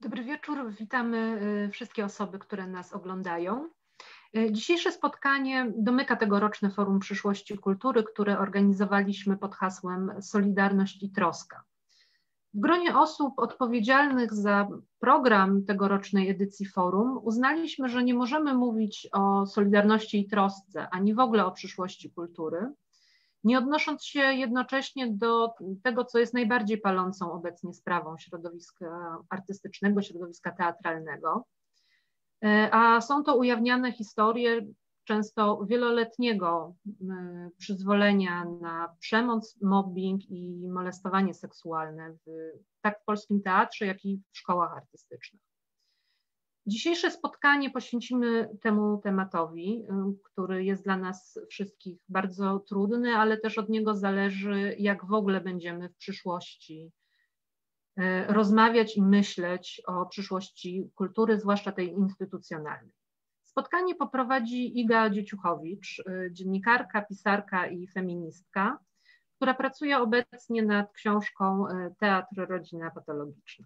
Dobry wieczór, witamy wszystkie osoby, które nas oglądają. Dzisiejsze spotkanie domyka tegoroczne Forum Przyszłości Kultury, które organizowaliśmy pod hasłem Solidarność i Troska. W gronie osób odpowiedzialnych za program tegorocznej edycji forum uznaliśmy, że nie możemy mówić o solidarności i trosce, ani w ogóle o przyszłości kultury, nie odnosząc się jednocześnie do tego, co jest najbardziej palącą obecnie sprawą środowiska artystycznego, środowiska teatralnego. A są to ujawniane historie często wieloletniego przyzwolenia na przemoc, mobbing i molestowanie seksualne tak w polskim teatrze, jak i w szkołach artystycznych. Dzisiejsze spotkanie poświęcimy temu tematowi, który jest dla nas wszystkich bardzo trudny, ale też od niego zależy, jak w ogóle będziemy w przyszłości rozmawiać i myśleć o przyszłości kultury, zwłaszcza tej instytucjonalnej. Spotkanie poprowadzi Iga Dzieciuchowicz, dziennikarka, pisarka i feministka, która pracuje obecnie nad książką Teatr, rodzina patologiczna.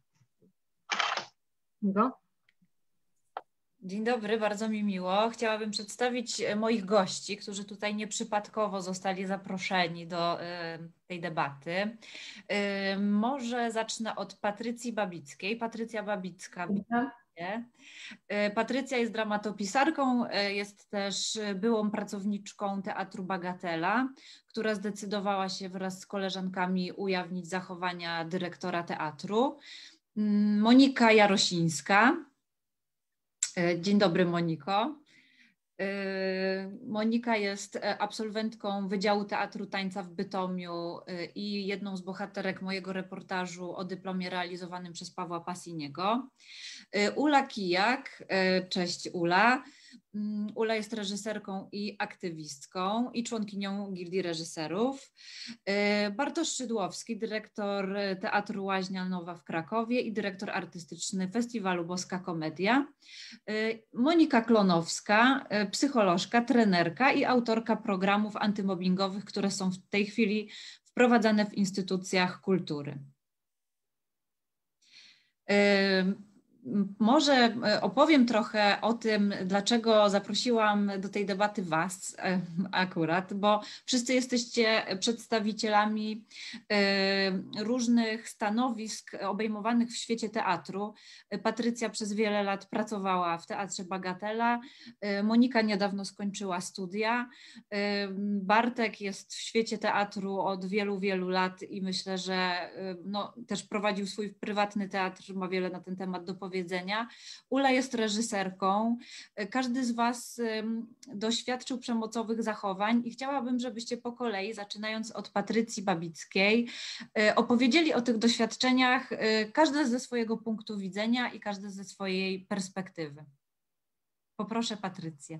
Igo? Dzień dobry, bardzo mi miło. Chciałabym przedstawić moich gości, którzy tutaj nieprzypadkowo zostali zaproszeni do tej debaty. Może zacznę od Patrycji Babickiej. Patrycja Babicka. Patrycja jest dramatopisarką, jest też byłą pracowniczką Teatru Bagatela, która zdecydowała się wraz z koleżankami ujawnić zachowania dyrektora teatru. Monika Jarosińska. Dzień dobry, Moniko. Monika jest absolwentką Wydziału Teatru Tańca w Bytomiu i jedną z bohaterek mojego reportażu o dyplomie realizowanym przez Pawła Pasiniego. Ula Kijak, cześć Ula. Ula jest reżyserką i aktywistką i członkinią Gildii Reżyserów. Bartosz Szydłowski, dyrektor Teatru Łaźnia Nowa w Krakowie i dyrektor artystyczny Festiwalu Boska Komedia. Monika Klonowska, psycholożka, trenerka i autorka programów antymobbingowych, które są w tej chwili wprowadzane w instytucjach kultury. Może opowiem trochę o tym, dlaczego zaprosiłam do tej debaty Was akurat, bo wszyscy jesteście przedstawicielami różnych stanowisk obejmowanych w świecie teatru. Patrycja przez wiele lat pracowała w Teatrze Bagatela, Monika niedawno skończyła studia, Bartek jest w świecie teatru od wielu, wielu lat i myślę, że no, też prowadził swój prywatny teatr, ma wiele na ten temat do powiedzenia. Ula jest reżyserką. Każdy z Was doświadczył przemocowych zachowań i chciałabym, żebyście po kolei, zaczynając od Patrycji Babickiej, opowiedzieli o tych doświadczeniach, każdy ze swojego punktu widzenia i każdy ze swojej perspektywy. Poproszę Patrycję.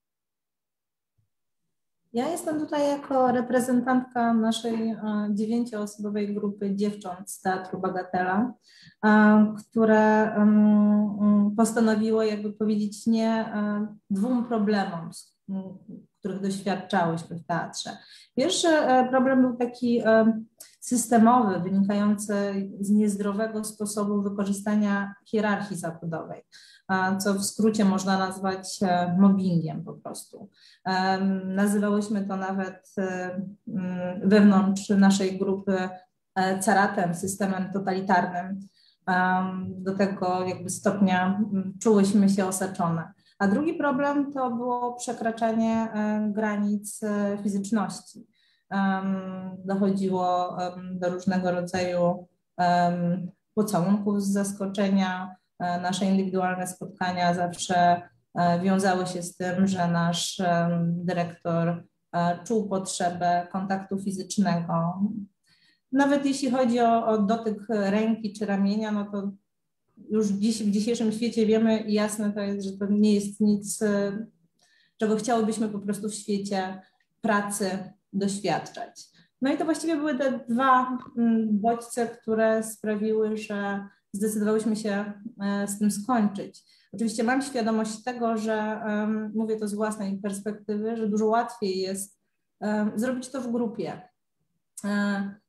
Ja jestem tutaj jako reprezentantka naszej 9-osobowej grupy dziewcząt z Teatru Bagatela, które postanowiło jakby powiedzieć nie dwóm problemom, których doświadczałyśmy w teatrze. Pierwszy problem był taki systemowy, wynikający z niezdrowego sposobu wykorzystania hierarchii zawodowej, co w skrócie można nazwać mobbingiem po prostu. Nazywałyśmy to nawet wewnątrz naszej grupy caratem, systemem totalitarnym. Do tego jakby stopnia czułyśmy się osaczone. A drugi problem to było przekraczanie granic fizyczności. Dochodziło do różnego rodzaju pocałunków z zaskoczenia. Nasze indywidualne spotkania zawsze wiązały się z tym, że nasz dyrektor czuł potrzebę kontaktu fizycznego. Nawet jeśli chodzi o dotyk ręki czy ramienia, no to już dziś, w dzisiejszym świecie wiemy i jasne to jest, że to nie jest nic, czego chciałybyśmy po prostu w świecie pracy doświadczać. No i to właściwie były te dwa bodźce, które sprawiły, że zdecydowałyśmy się z tym skończyć. Oczywiście mam świadomość tego, że mówię to z własnej perspektywy, że dużo łatwiej jest zrobić to w grupie.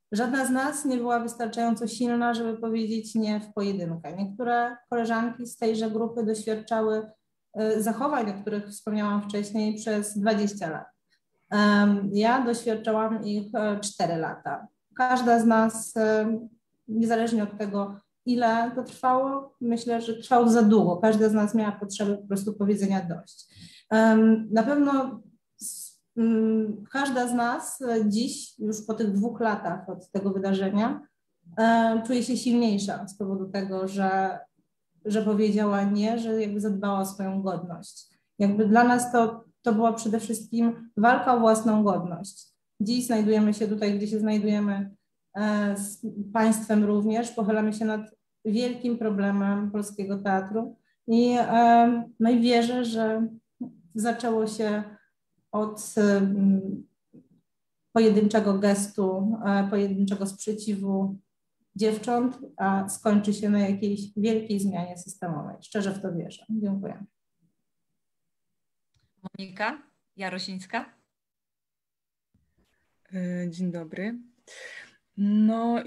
żadna z nas nie była wystarczająco silna, żeby powiedzieć nie w pojedynkę. Niektóre koleżanki z tejże grupy doświadczały zachowań, o których wspomniałam wcześniej, przez 20 lat. Ja doświadczałam ich 4 lata. Każda z nas, niezależnie od tego, ile to trwało, myślę, że trwało za długo. Każda z nas miała potrzebę po prostu powiedzenia dość. Na pewno każda z nas dziś, już po tych 2 latach od tego wydarzenia, czuje się silniejsza z powodu tego, że powiedziała nie, że jakby zadbała o swoją godność. Jakby dla nas to była przede wszystkim walka o własną godność. Dziś znajdujemy się tutaj, gdzie się znajdujemy, z państwem również, pochylamy się nad wielkim problemem polskiego teatru i wierzę, że zaczęło się od pojedynczego gestu, pojedynczego sprzeciwu dziewcząt, a skończy się na jakiejś wielkiej zmianie systemowej. Szczerze w to wierzę. Dziękuję. Monika Jarosińska. Dzień dobry. No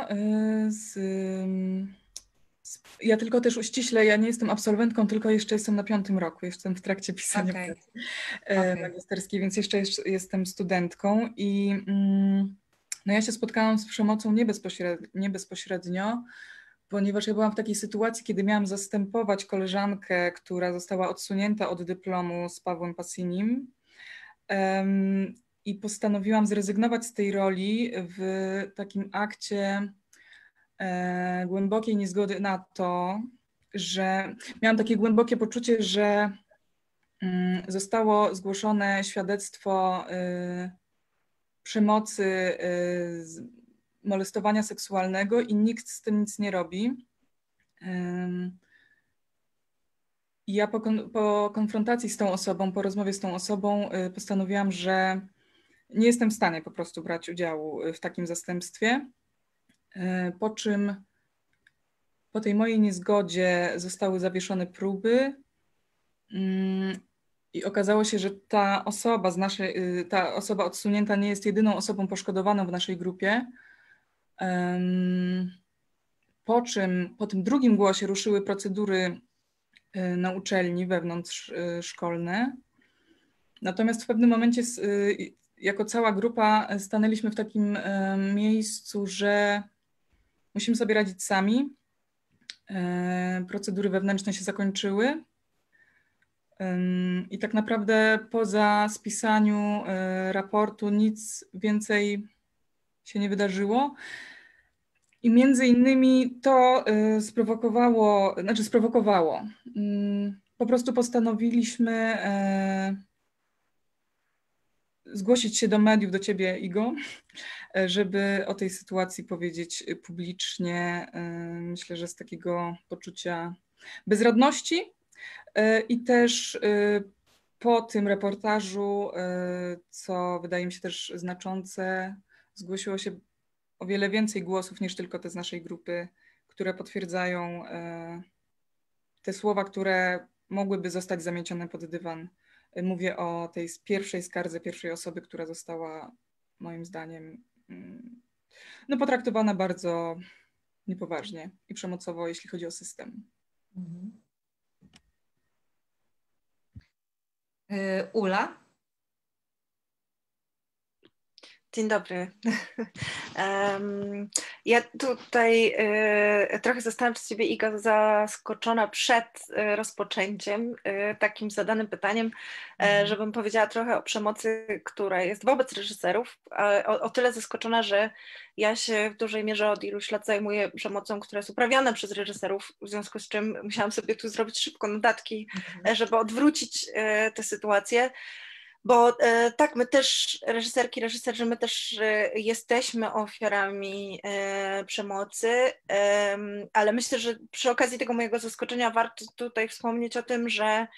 ja tylko też uściślę, ja nie jestem absolwentką, tylko jeszcze jestem na 5. roku, jestem w trakcie pisania pracy magisterskiej, więc jeszcze jestem studentką i no ja się spotkałam z przemocą nie bezpośrednio, ponieważ ja byłam w takiej sytuacji, kiedy miałam zastępować koleżankę, która została odsunięta od dyplomu z Pawłem Passinim i postanowiłam zrezygnować z tej roli w takim akcie głębokiej niezgody na to, że miałam takie głębokie poczucie, że zostało zgłoszone świadectwo przemocy, molestowania seksualnego i nikt z tym nic nie robi. I ja po konfrontacji z tą osobą, po rozmowie z tą osobą postanowiłam, że nie jestem w stanie po prostu brać udziału w takim zastępstwie. Po czym po tej mojej niezgodzie zostały zawieszone próby i okazało się, że ta osoba odsunięta nie jest jedyną osobą poszkodowaną w naszej grupie. Po czym po tym drugim głosie ruszyły procedury na uczelni wewnątrzszkolne. Natomiast w pewnym momencie jako cała grupa stanęliśmy w takim miejscu, że musimy sobie radzić sami. Procedury wewnętrzne się zakończyły i tak naprawdę poza spisaniu raportu nic więcej się nie wydarzyło. I między innymi to sprowokowało. Po prostu postanowiliśmy zgłosić się do mediów, do ciebie, Igo, żeby o tej sytuacji powiedzieć publicznie, myślę, że z takiego poczucia bezradności i też po tym reportażu, co wydaje mi się też znaczące, zgłosiło się o wiele więcej głosów niż tylko te z naszej grupy, które potwierdzają te słowa, które mogłyby zostać zamiecione pod dywan. Mówię o tej pierwszej skardze pierwszej osoby, która została moim zdaniem potraktowana bardzo niepoważnie i przemocowo, jeśli chodzi o system. Ula? Dzień dobry. Ja tutaj trochę zostałam przez Ciebie, Iga, zaskoczona przed rozpoczęciem takim zadanym pytaniem, żebym powiedziała trochę o przemocy, która jest wobec reżyserów. O tyle zaskoczona, że ja się w dużej mierze od iluś lat zajmuję przemocą, która jest uprawiana przez reżyserów, w związku z czym musiałam sobie tu zrobić szybko notatki, żeby odwrócić tę sytuację. Bo tak, my też, reżyserki, reżyserzy, my też jesteśmy ofiarami przemocy, ale myślę, że przy okazji tego mojego zaskoczenia warto tutaj wspomnieć o tym,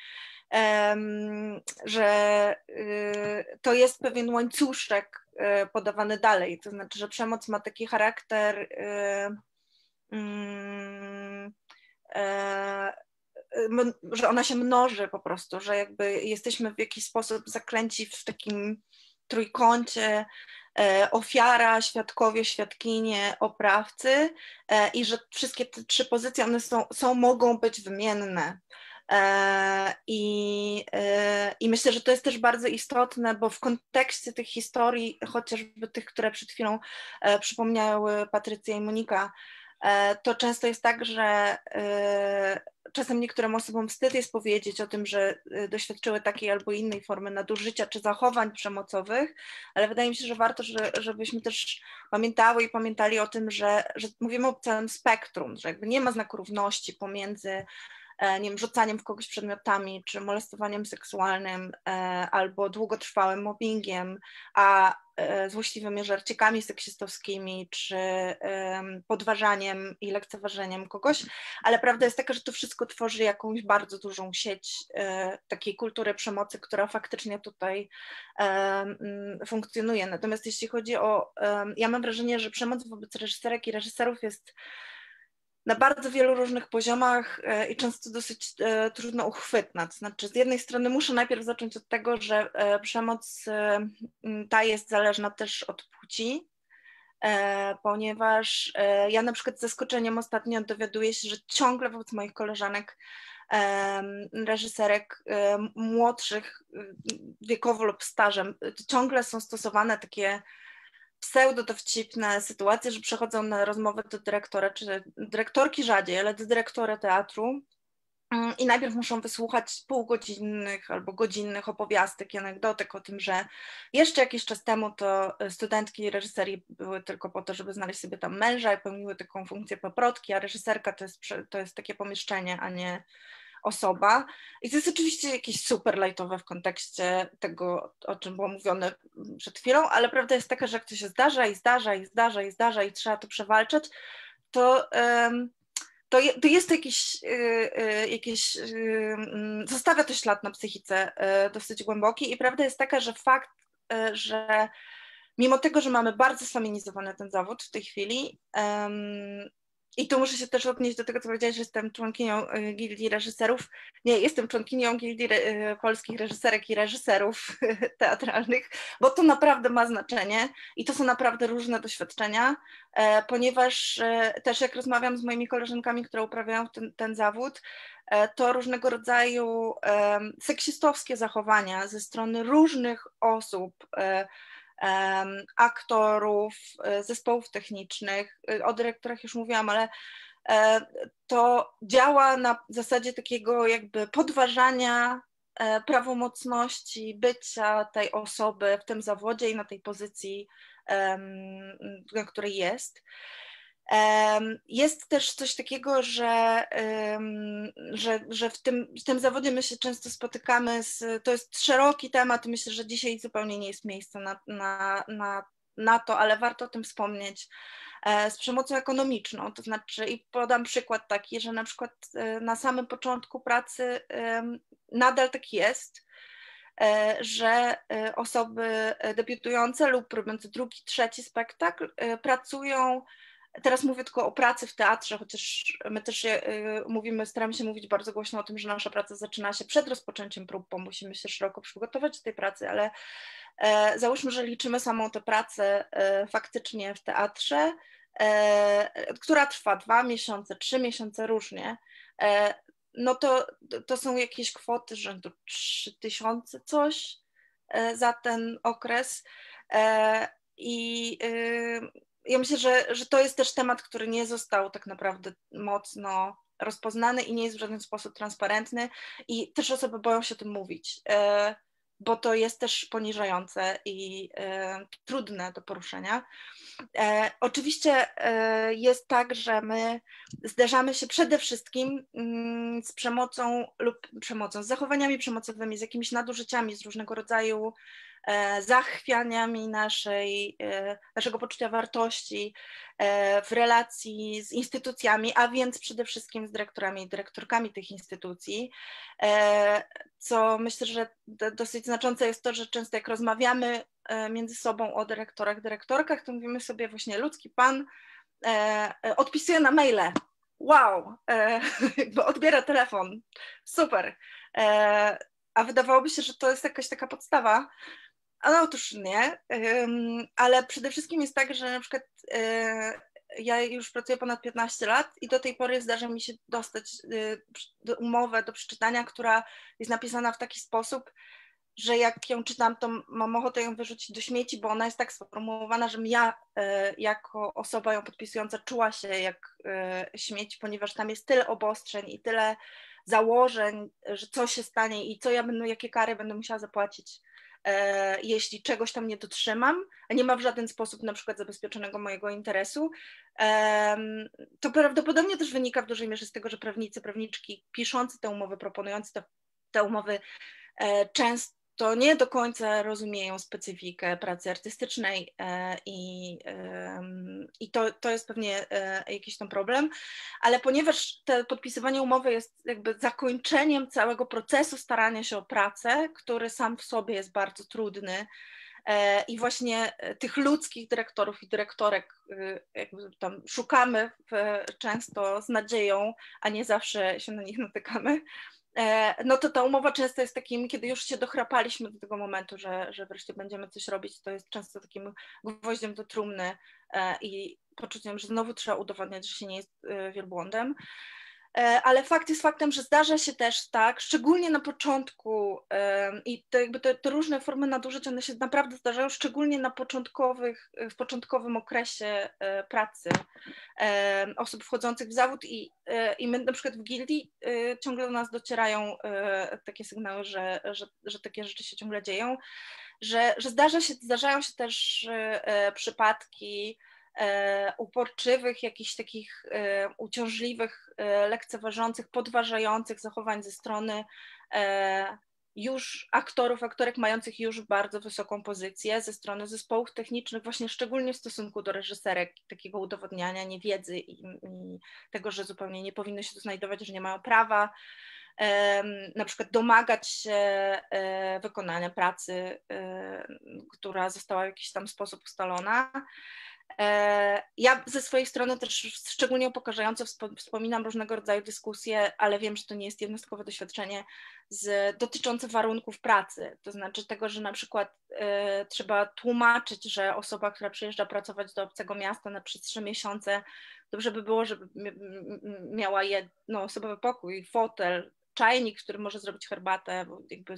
że to jest pewien łańcuszek podawany dalej, to znaczy, że przemoc ma taki charakter że ona się mnoży po prostu, że jakby jesteśmy w jakiś sposób zaklęci w takim trójkącie ofiara, świadkowie, świadkinie, oprawcy i że wszystkie te 3 pozycje, one mogą być wymienne. I myślę, że to jest też bardzo istotne, bo w kontekście tych historii, chociażby tych, które przed chwilą przypomniały Patrycja i Monika, to często jest tak, że czasem niektórym osobom wstyd jest powiedzieć o tym, że doświadczyły takiej albo innej formy nadużycia czy zachowań przemocowych, ale wydaje mi się, że warto, żebyśmy też pamiętały i pamiętali o tym, że mówimy o całym spektrum, że jakby nie ma znaku równości pomiędzy, nie wiem, rzucaniem w kogoś przedmiotami, czy molestowaniem seksualnym, albo długotrwałym mobbingiem, a złośliwymi żarcikami seksistowskimi, czy podważaniem i lekceważeniem kogoś, ale prawda jest taka, że to wszystko tworzy jakąś bardzo dużą sieć takiej kultury przemocy, która faktycznie tutaj funkcjonuje. Natomiast jeśli chodzi o, ja mam wrażenie, że przemoc wobec reżyserek i reżyserów jest na bardzo wielu różnych poziomach i często dosyć trudno uchwytna. To znaczy, z jednej strony muszę najpierw zacząć od tego, że przemoc ta jest zależna też od płci, ponieważ ja na przykład z zaskoczeniem ostatnio dowiaduję się, że ciągle wobec moich koleżanek reżyserek młodszych wiekowo lub stażem ciągle są stosowane takie pseudo-dowcipne sytuacje, że przychodzą na rozmowę do dyrektora, czy dyrektorki rzadziej, ale do dyrektora teatru i najpierw muszą wysłuchać półgodzinnych albo godzinnych opowiastek i anegdotek o tym, że jeszcze jakiś czas temu to studentki reżyserii były tylko po to, żeby znaleźć sobie tam męża i pełniły taką funkcję paprotki, a reżyserka to jest takie pomieszczenie, a nie osoba. I to jest oczywiście jakieś super lightowe w kontekście tego, o czym było mówione przed chwilą, ale prawda jest taka, że jak to się zdarza i zdarza i zdarza i zdarza i trzeba to przewalczać, to jest jakieś zostawia to ślad na psychice dosyć głęboki i prawda jest taka, że fakt, że mimo tego, że mamy bardzo sfeminizowany ten zawód w tej chwili, i tu muszę się też odnieść do tego, co powiedziałeś, że jestem członkinią Gildii Reżyserów. Nie, jestem członkinią Gildii Polskich Reżyserek i Reżyserów Teatralnych, bo to naprawdę ma znaczenie i to są naprawdę różne doświadczenia, ponieważ też jak rozmawiam z moimi koleżankami, które uprawiają ten zawód, to różnego rodzaju seksistowskie zachowania ze strony różnych osób, aktorów, zespołów technicznych, o dyrektorach już mówiłam, ale to działa na zasadzie takiego jakby podważania prawomocności bycia tej osoby w tym zawodzie i na tej pozycji, na której jest. Jest też coś takiego, że w tym zawodzie my się często spotykamy to jest szeroki temat, myślę, że dzisiaj zupełnie nie jest miejsce na to, ale warto o tym wspomnieć, z przemocą ekonomiczną, to znaczy i podam przykład taki, że na przykład na samym początku pracy nadal tak jest, że osoby debiutujące lub robiące drugi, trzeci spektakl pracują. Teraz mówię tylko o pracy w teatrze, chociaż my też staramy się mówić bardzo głośno o tym, że nasza praca zaczyna się przed rozpoczęciem prób, bo musimy się szeroko przygotować do tej pracy, ale załóżmy, że liczymy samą tę pracę faktycznie w teatrze, która trwa 2 miesiące, 3 miesiące różnie, no to są jakieś kwoty rzędu 3000 coś za ten okres i ja myślę, że to jest też temat, który nie został tak naprawdę mocno rozpoznany i nie jest w żaden sposób transparentny i też osoby boją się o tym mówić, bo to jest też poniżające i trudne do poruszenia. Oczywiście jest tak, że my zderzamy się przede wszystkim z z zachowaniami przemocowymi, z jakimiś nadużyciami, z różnego rodzaju zachwianiami naszego poczucia wartości w relacji z instytucjami, a więc przede wszystkim z dyrektorami i dyrektorkami tych instytucji, co myślę, że dosyć znaczące jest to, że często jak rozmawiamy między sobą o dyrektorach, dyrektorkach, to mówimy sobie właśnie ludzki pan odpisuje na maile, wow, jakby odbiera telefon, super, a wydawałoby się, że to jest jakaś taka podstawa, No otóż nie, ale przede wszystkim jest tak, że na przykład ja już pracuję ponad 15 lat i do tej pory zdarza mi się dostać umowę do przeczytania, która jest napisana w taki sposób, że jak ją czytam, to mam ochotę ją wyrzucić do śmieci, bo ona jest tak sformułowana, żebym ja jako osoba ją podpisująca czuła się jak śmieć, ponieważ tam jest tyle obostrzeń i tyle założeń, że co się stanie i jakie kary będę musiała zapłacić, jeśli czegoś tam nie dotrzymam, a nie ma w żaden sposób na przykład zabezpieczonego mojego interesu. To prawdopodobnie też wynika w dużej mierze z tego, że prawniczki piszący te umowy, proponujący te umowy często nie do końca rozumieją specyfikę pracy artystycznej i to jest pewnie jakiś tam problem, ale ponieważ podpisywanie umowy jest jakby zakończeniem całego procesu starania się o pracę, który sam w sobie jest bardzo trudny, i właśnie tych ludzkich dyrektorów i dyrektorek jakby tam szukamy często z nadzieją, a nie zawsze się na nich natykamy, no to ta umowa często jest takim, kiedy już się dochrapaliśmy do tego momentu, że wreszcie będziemy coś robić, to jest często takim gwoździem do trumny i poczuciem, że znowu trzeba udowadniać, że się nie jest wielbłądem. Ale fakt jest faktem, że zdarza się też tak, szczególnie na początku i te różne formy nadużyć, one się naprawdę zdarzają, szczególnie w początkowym okresie pracy osób wchodzących w zawód i my na przykład w gildii ciągle do nas docierają takie sygnały, że takie rzeczy się ciągle dzieją, że zdarzają się też przypadki uporczywych, jakichś takich uciążliwych, lekceważących, podważających zachowań ze strony już aktorek mających już bardzo wysoką pozycję, ze strony zespołów technicznych, właśnie szczególnie w stosunku do reżyserek, takiego udowodniania niewiedzy i tego, że zupełnie nie powinny się tu znajdować, że nie mają prawa na przykład domagać się wykonania pracy, która została w jakiś tam sposób ustalona. Ja ze swojej strony też szczególnie upokarzająco wspominam różnego rodzaju dyskusje, ale wiem, że to nie jest jednostkowe doświadczenie dotyczące warunków pracy, to znaczy tego, że na przykład trzeba tłumaczyć, że osoba, która przyjeżdża pracować do obcego miasta na przez 3 miesiące, dobrze by było, żeby miała jednoosobowy pokój, fotel, czajnik, w którym może zrobić herbatę, jakby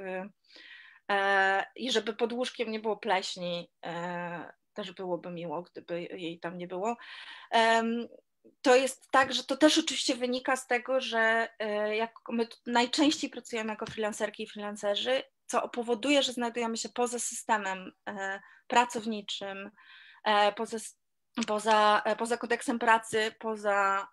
i żeby pod łóżkiem nie było pleśni. Też byłoby miło, gdyby jej tam nie było. To jest tak, że to też oczywiście wynika z tego, że jak my najczęściej pracujemy jako freelancerki i freelancerzy, co powoduje, że znajdujemy się poza systemem pracowniczym, poza kodeksem pracy, poza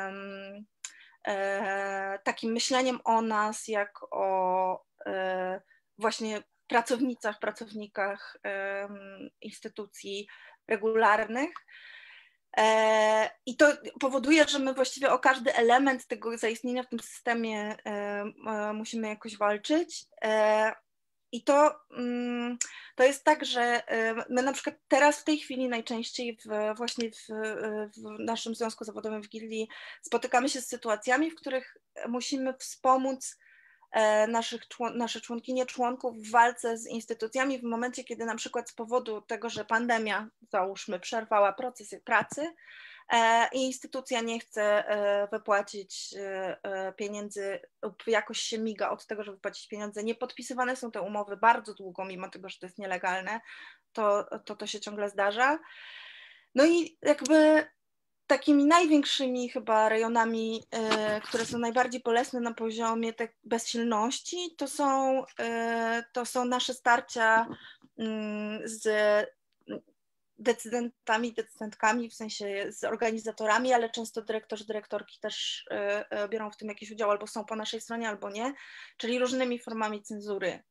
takim myśleniem o nas jak o właśnie pracownikach instytucji regularnych. I to powoduje, że my właściwie o każdy element tego zaistnienia w tym systemie musimy jakoś walczyć. I to jest tak, że my na przykład teraz w tej chwili najczęściej właśnie w naszym związku zawodowym w gildii spotykamy się z sytuacjami, w których musimy wspomóc nasze członkinie, członków w walce z instytucjami w momencie, kiedy na przykład z powodu tego, że pandemia, załóżmy, przerwała proces pracy i instytucja nie chce wypłacić pieniędzy lub jakoś się miga od tego, żeby wypłacić pieniądze, nie podpisywane są te umowy bardzo długo, mimo tego, że to jest nielegalne, to się ciągle zdarza. No i jakby takimi największymi chyba rejonami, które są najbardziej bolesne na poziomie tej bezsilności, to są nasze starcia z decydentami, decydentkami, w sensie z organizatorami, ale często dyrektorzy, dyrektorki też biorą w tym jakiś udział, albo są po naszej stronie, albo nie, czyli różnymi formami cenzury.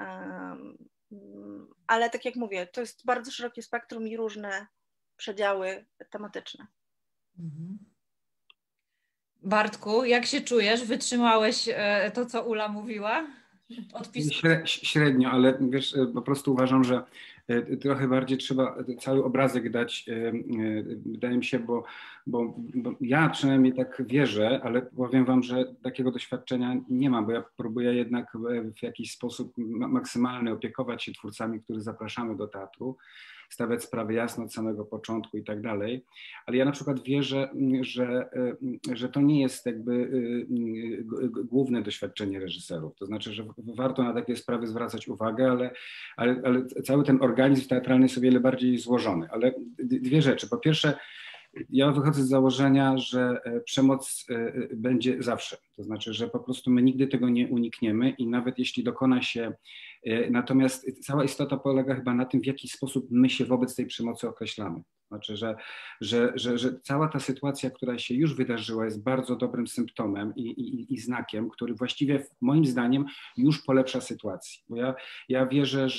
Ale tak jak mówię, to jest bardzo szerokie spektrum i różne przedziały tematyczne. Bartku, jak się czujesz? Wytrzymałeś to, co Ula mówiła? Średnio, ale wiesz, po prostu uważam, że trochę bardziej trzeba cały obrazek dać, wydaje mi się, bo ja przynajmniej tak wierzę, ale powiem wam, że takiego doświadczenia nie mam, bo ja próbuję jednak w jakiś sposób maksymalny opiekować się twórcami, których zapraszamy do teatru, stawiać sprawy jasno od samego początku i tak dalej, ale ja na przykład wierzę, że to nie jest jakby główne doświadczenie reżyserów, to znaczy, że warto na takie sprawy zwracać uwagę, ale cały ten organizm teatralny jest o wiele bardziej złożony, ale dwie rzeczy. Po pierwsze, ja wychodzę z założenia, że przemoc będzie zawsze. To znaczy, że po prostu my nigdy tego nie unikniemy i nawet jeśli dokona się, natomiast cała istota polega chyba na tym, w jaki sposób my się wobec tej przemocy określamy. Znaczy, że cała ta sytuacja, która się już wydarzyła, jest bardzo dobrym symptomem i znakiem, który właściwie moim zdaniem już polepsza sytuację. Bo ja wierzę,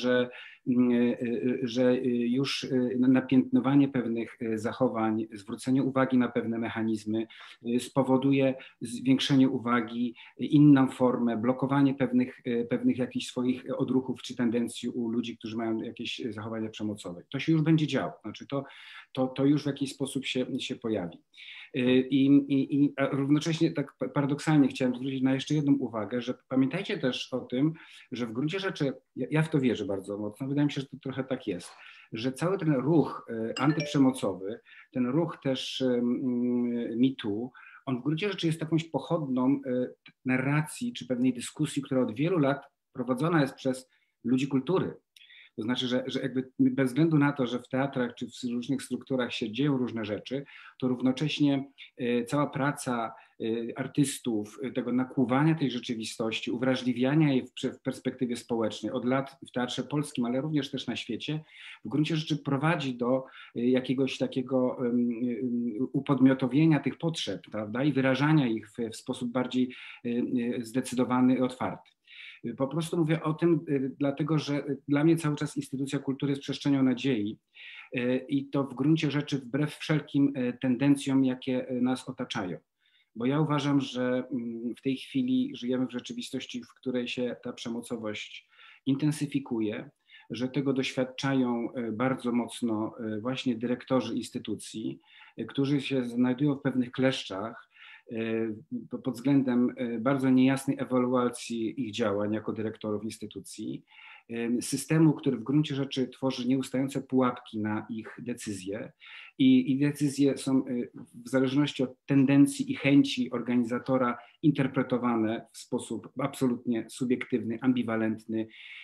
że już napiętnowanie pewnych zachowań, zwrócenie uwagi na pewne mechanizmy spowoduje zwiększenie uwagi, inną formę, blokowanie pewnych jakichś swoich odruchów czy tendencji u ludzi, którzy mają jakieś zachowania przemocowe. To się już będzie działo, znaczy to już w jakiś sposób się pojawi. A równocześnie tak paradoksalnie chciałem zwrócić na jeszcze jedną uwagę, że pamiętajcie też o tym, że w gruncie rzeczy, ja w to wierzę bardzo mocno, wydaje mi się, że to trochę tak jest, że cały ten ruch antyprzemocowy, ten ruch też MeToo, on w gruncie rzeczy jest jakąś pochodną narracji czy pewnej dyskusji, która od wielu lat prowadzona jest przez ludzi kultury. To znaczy, że jakby bez względu na to, że w teatrach czy w różnych strukturach się dzieją różne rzeczy, to równocześnie cała praca artystów, tego nakłuwania tej rzeczywistości, uwrażliwiania jej w perspektywie społecznej od lat w teatrze polskim, ale również też na świecie, w gruncie rzeczy prowadzi do jakiegoś takiego upodmiotowienia tych potrzeb, prawda, i wyrażania ich w sposób bardziej zdecydowany i otwarty. Po prostu mówię o tym, dlatego że dla mnie cały czas instytucja kultury jest przestrzenią nadziei i to w gruncie rzeczy wbrew wszelkim tendencjom, jakie nas otaczają. Bo ja uważam, że w tej chwili żyjemy w rzeczywistości, w której się ta przemocowość intensyfikuje, że tego doświadczają bardzo mocno właśnie dyrektorzy instytucji, którzy się znajdują w pewnych kleszczach, pod względem bardzo niejasnej ewaluacji ich działań jako dyrektorów instytucji, systemu, który w gruncie rzeczy tworzy nieustające pułapki na ich decyzje i decyzje są w zależności od tendencji i chęci organizatora interpretowane w sposób absolutnie subiektywny, ambiwalentny.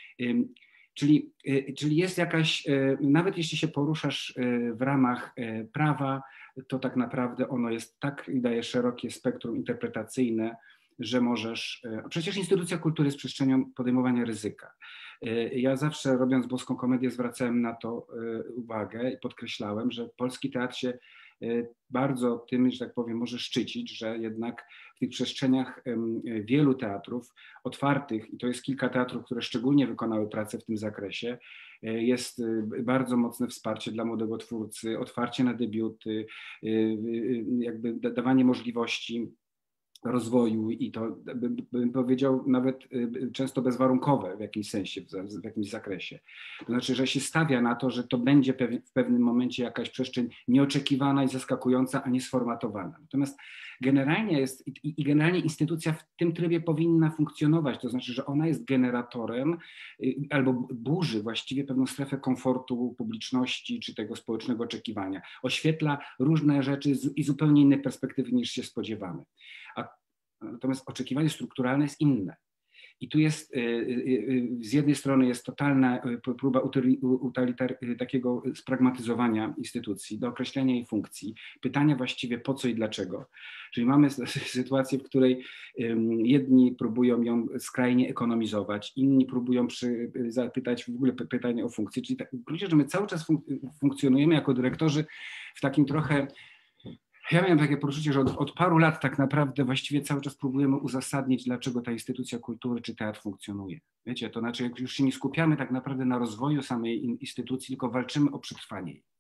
Czyli jest jakaś, nawet jeśli się poruszasz w ramach prawa, to tak naprawdę ono jest tak i daje szerokie spektrum interpretacyjne, że możesz, przecież instytucja kultury jest przestrzenią podejmowania ryzyka. Ja zawsze robiąc Boską Komedię zwracałem na to uwagę i podkreślałem, że polski teatr się bardzo tym, że tak powiem, może szczycić, że jednak w tych przestrzeniach wielu teatrów otwartych, i to jest kilka teatrów, które szczególnie wykonały pracę w tym zakresie, jest bardzo mocne wsparcie dla młodego twórcy, otwarcie na debiuty, jakby dawanie możliwości rozwoju i to bym powiedział nawet często bezwarunkowe w jakimś sensie, w jakimś zakresie. To znaczy, że się stawia na to, że to będzie w pewnym momencie jakaś przestrzeń nieoczekiwana i zaskakująca, a nie sformatowana. Natomiast generalnie jest i generalnie instytucja w tym trybie powinna funkcjonować, to znaczy, że ona jest generatorem albo burzy właściwie pewną strefę komfortu publiczności czy tego społecznego oczekiwania. Oświetla różne rzeczy i zupełnie inne perspektywy niż się spodziewamy. Natomiast oczekiwanie strukturalne jest inne. I tu jest, z jednej strony jest totalna próba takiego spragmatyzowania instytucji, do określenia jej funkcji, pytania właściwie po co i dlaczego. Czyli mamy sytuację, w której jedni próbują ją skrajnie ekonomizować, inni próbują zapytać w ogóle pytanie o funkcję. Czyli tak, w gruncie, że my cały czas funkcjonujemy jako dyrektorzy w takim trochę. Ja miałem takie poczucie, że od paru lat tak naprawdę właściwie cały czas próbujemy uzasadnić, dlaczego ta instytucja kultury czy teatr funkcjonuje. Wiecie, to znaczy jak już się nie skupiamy tak naprawdę na rozwoju samej instytucji, tylko walczymy o przetrwanie jej.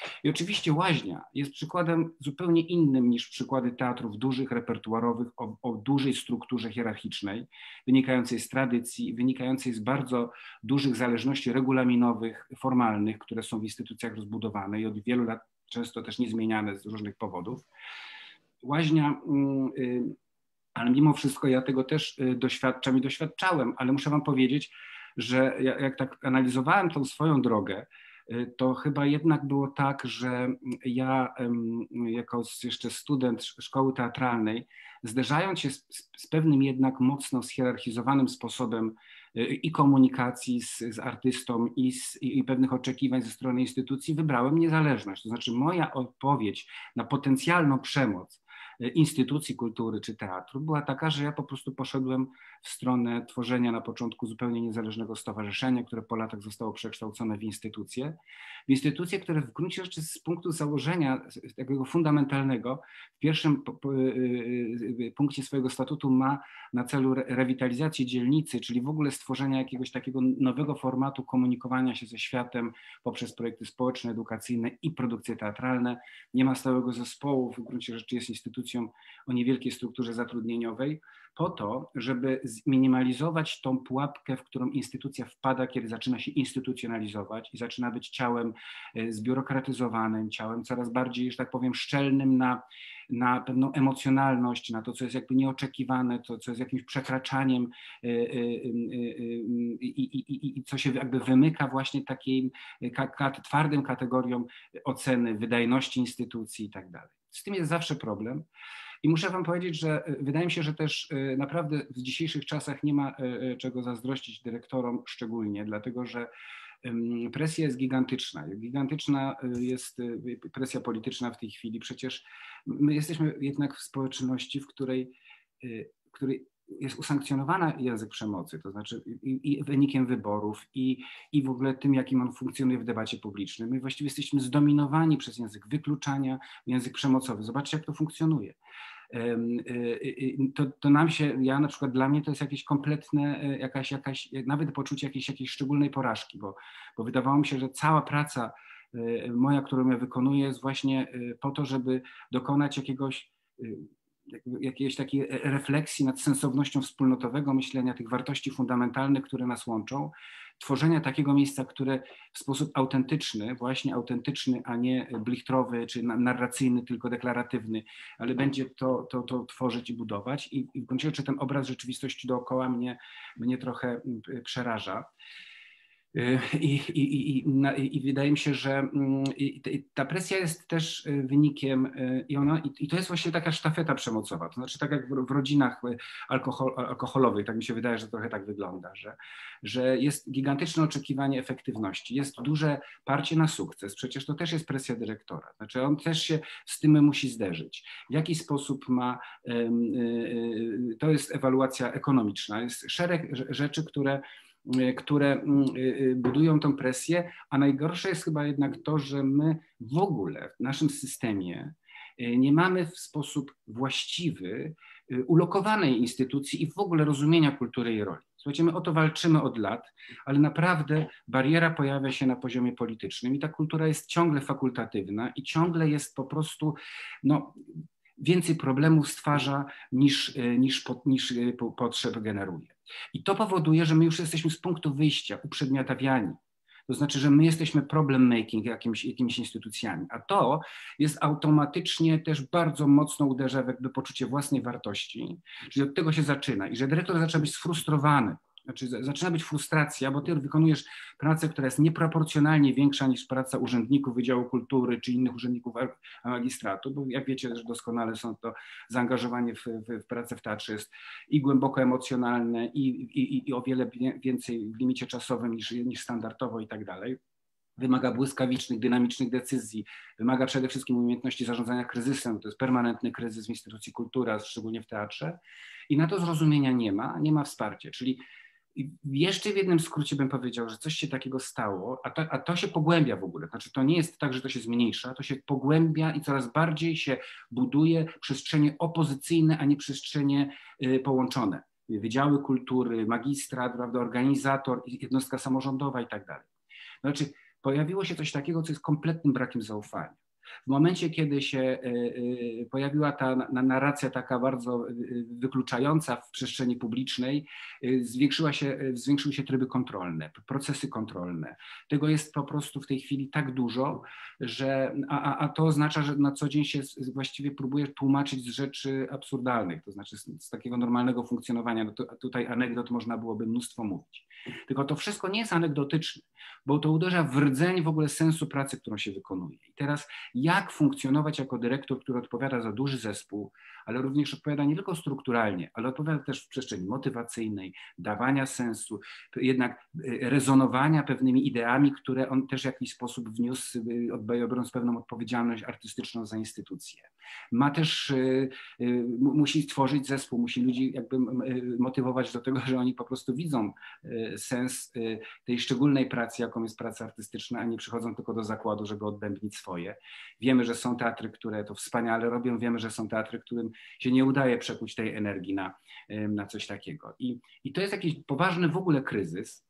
I oczywiście Łaźnia jest przykładem zupełnie innym niż przykłady teatrów dużych, repertuarowych, o dużej strukturze hierarchicznej, wynikającej z tradycji, wynikającej z bardzo dużych zależności regulaminowych, formalnych, które są w instytucjach rozbudowane i od wielu lat często też niezmieniane z różnych powodów. Łaźnia, ale mimo wszystko ja tego też doświadczam i doświadczałem, ale muszę wam powiedzieć, że jak tak analizowałem tą swoją drogę, to chyba jednak było tak, że ja jako jeszcze student szkoły teatralnej, zderzając się z pewnym jednak mocno schierarchizowanym sposobem i komunikacji z artystą i pewnych oczekiwań ze strony instytucji, wybrałem niezależność. To znaczy moja odpowiedź na potencjalną przemoc instytucji kultury czy teatru była taka, że ja po prostu poszedłem w stronę tworzenia na początku zupełnie niezależnego stowarzyszenia, które po latach zostało przekształcone w instytucje, które w gruncie rzeczy z punktu założenia takiego fundamentalnego w pierwszym punkcie swojego statutu ma na celu rewitalizację dzielnicy, czyli w ogóle stworzenia jakiegoś takiego nowego formatu komunikowania się ze światem poprzez projekty społeczne, edukacyjne i produkcje teatralne. Nie ma stałego zespołu, w gruncie rzeczy jest instytucją o niewielkiej strukturze zatrudnieniowej, po to, żeby zminimalizować tą pułapkę, w którą instytucja wpada, kiedy zaczyna się instytucjonalizować i zaczyna być ciałem zbiurokratyzowanym, ciałem coraz bardziej, że tak powiem, szczelnym na pewną emocjonalność, na to, co jest jakby nieoczekiwane, to, co jest jakimś przekraczaniem i co się jakby wymyka właśnie takim twardym kategoriom oceny wydajności instytucji i tak dalej. Z tym jest zawsze problem. I muszę wam powiedzieć, że wydaje mi się, że też naprawdę w dzisiejszych czasach nie ma czego zazdrościć dyrektorom szczególnie, dlatego że presja jest gigantyczna. Gigantyczna jest presja polityczna w tej chwili. Przecież my jesteśmy jednak w społeczności, w której jest usankcjonowany język przemocy, to znaczy i wynikiem wyborów, i w ogóle tym, jakim on funkcjonuje w debacie publicznej. My właściwie jesteśmy zdominowani przez język wykluczania, język przemocowy. Zobaczcie, jak to funkcjonuje. To nam się, na przykład dla mnie to jest jakieś kompletne, jakaś nawet poczucie jakiejś szczególnej porażki, bo wydawało mi się, że cała praca moja, którą ja wykonuję, jest właśnie po to, żeby dokonać jakiejś takiej refleksji nad sensownością wspólnotowego myślenia, tych wartości fundamentalnych, które nas łączą, tworzenia takiego miejsca, które w sposób autentyczny, właśnie autentyczny, a nie blichtrowy czy narracyjny, tylko deklaratywny, ale będzie to tworzyć i budować. I w gruncie rzeczy ten obraz rzeczywistości dookoła mnie trochę przeraża. I wydaje mi się, że ta presja jest też wynikiem i to jest właśnie taka sztafeta przemocowa, to znaczy tak jak w rodzinach alkoholowych, tak mi się wydaje, że trochę tak wygląda, że jest gigantyczne oczekiwanie efektywności, jest duże parcie na sukces, przecież to też jest presja dyrektora, znaczy on też się z tym musi zderzyć. W jaki sposób to jest ewaluacja ekonomiczna, jest szereg rzeczy, które budują tą presję, a najgorsze jest chyba jednak to, że my w ogóle w naszym systemie nie mamy w sposób właściwy ulokowanej instytucji i w ogóle rozumienia kultury i roli. Słuchajcie, my o to walczymy od lat, ale naprawdę bariera pojawia się na poziomie politycznym i ta kultura jest ciągle fakultatywna i ciągle jest po prostu, więcej problemów stwarza niż potrzeb generuje. I to powoduje, że my już jesteśmy z punktu wyjścia uprzedmiotawiani. To znaczy, że my jesteśmy problem making jakimiś instytucjami, a to jest automatycznie też bardzo mocno uderza w jakby poczucie własnej wartości, czyli od tego się zaczyna i że dyrektor zaczyna być sfrustrowany. Znaczy zaczyna być frustracja, bo ty wykonujesz pracę, która jest nieproporcjonalnie większa niż praca urzędników Wydziału Kultury czy innych urzędników magistratu, bo jak wiecie że doskonale są to zaangażowanie w pracę w teatrze jest i głęboko emocjonalne i o wiele więcej w limicie czasowym niż standardowo i tak dalej. Wymaga błyskawicznych, dynamicznych decyzji, wymaga przede wszystkim umiejętności zarządzania kryzysem, to jest permanentny kryzys w instytucji kultury, szczególnie w teatrze i na to zrozumienia nie ma wsparcia, czyli jeszcze w jednym skrócie bym powiedział, że coś się takiego stało, a to się pogłębia w ogóle. Znaczy to nie jest tak, że to się zmniejsza, to się pogłębia i coraz bardziej się buduje przestrzenie opozycyjne, a nie przestrzenie połączone. Wydziały kultury, magistrat, prawda, organizator, jednostka samorządowa i tak dalej. Znaczy pojawiło się coś takiego, co jest kompletnym brakiem zaufania. W momencie, kiedy się pojawiła ta narracja taka bardzo wykluczająca w przestrzeni publicznej, zwiększyły się tryby kontrolne, procesy kontrolne. Tego jest po prostu w tej chwili tak dużo, że, a to oznacza, że na co dzień się właściwie próbuje tłumaczyć z rzeczy absurdalnych, to znaczy z takiego normalnego funkcjonowania. No tutaj anegdot można byłoby mnóstwo mówić. Tylko to wszystko nie jest anegdotyczne, bo to uderza w rdzeń w ogóle sensu pracy, którą się wykonuje. I teraz jak funkcjonować jako dyrektor, który odpowiada za duży zespół, ale również odpowiada nie tylko strukturalnie, ale odpowiada też w przestrzeni motywacyjnej, dawania sensu, jednak rezonowania pewnymi ideami, które on też w jakiś sposób wniósł, biorąc pewną odpowiedzialność artystyczną za instytucję. Ma też, musi stworzyć zespół, musi ludzi jakby motywować do tego, że oni po prostu widzą sens tej szczególnej pracy, jaką jest praca artystyczna, a nie przychodzą tylko do zakładu, żeby odbębnić swoje. Wiemy, że są teatry, które to wspaniale robią, wiemy, że są teatry, którym się nie udaje przekuć tej energii na coś takiego. I to jest jakiś poważny w ogóle kryzys.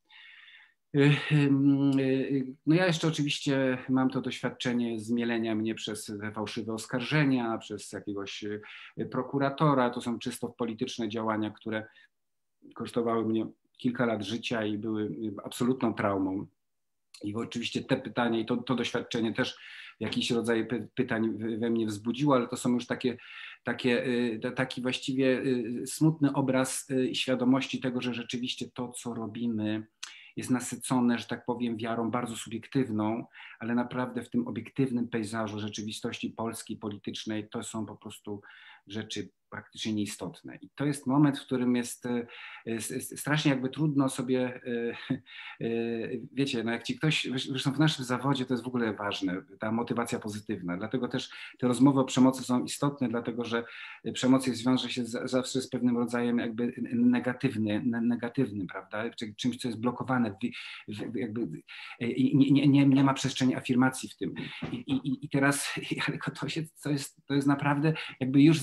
No ja jeszcze oczywiście mam to doświadczenie zmielenia mnie przez fałszywe oskarżenia, przez jakiegoś prokuratora. To są czysto polityczne działania, które kosztowały mnie kilka lat życia i były absolutną traumą. I oczywiście te pytania i to doświadczenie też jakiś rodzaj pytań we mnie wzbudziło, ale to są już taki właściwie smutny obraz świadomości tego, że rzeczywiście to, co robimy, jest nasycone, że tak powiem, wiarą bardzo subiektywną, ale naprawdę w tym obiektywnym pejzażu rzeczywistości polskiej, politycznej, to są po prostu rzeczy praktycznie nieistotne. I to jest moment, w którym jest strasznie jakby trudno sobie, wiecie, no jak ci ktoś, zresztą w naszym zawodzie to jest w ogóle ważne, ta motywacja pozytywna, dlatego też te rozmowy o przemocy są istotne, dlatego że przemoc wiąże się zawsze z pewnym rodzajem jakby negatywnym, prawda, czymś, co jest blokowane, jakby nie ma przestrzeni afirmacji w tym. I teraz to jest naprawdę jakby już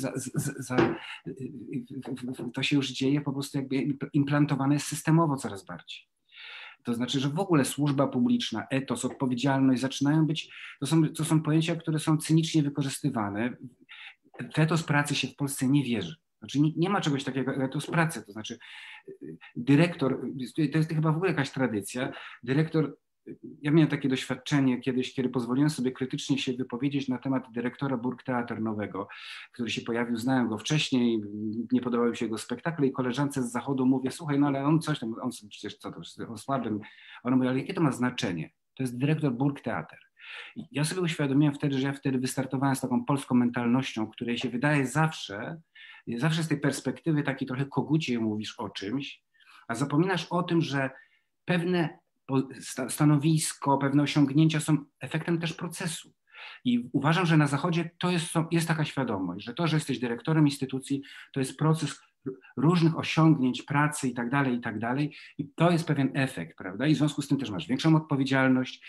to się już dzieje, po prostu jakby implantowane jest systemowo coraz bardziej. To znaczy, że w ogóle służba publiczna, etos, odpowiedzialność zaczynają być, to są pojęcia, które są cynicznie wykorzystywane. W etos pracy się w Polsce nie wierzy. Znaczy nie ma czegoś takiego jak etos pracy, to znaczy dyrektor, to jest chyba w ogóle jakaś tradycja, dyrektor. Ja miałem takie doświadczenie kiedyś, kiedy pozwoliłem sobie krytycznie się wypowiedzieć na temat dyrektora Burgtheater nowego, który się pojawił, znałem go wcześniej, nie podobały mi się jego spektakle i koleżance z zachodu mówię, słuchaj, no ale on coś tam, on przecież co to, o słabym. Ona mówi, ale jakie to ma znaczenie? To jest dyrektor Burgtheater. I ja sobie uświadomiłem wtedy, że ja wtedy wystartowałem z taką polską mentalnością, której się wydaje zawsze z tej perspektywy takiej trochę koguciej mówisz o czymś, a zapominasz o tym, że pewne stanowisko, pewne osiągnięcia są efektem też procesu. I uważam, że na Zachodzie to jest taka świadomość, że to, że jesteś dyrektorem instytucji, to jest proces różnych osiągnięć, pracy i tak dalej, i to jest pewien efekt, prawda? I w związku z tym też masz większą odpowiedzialność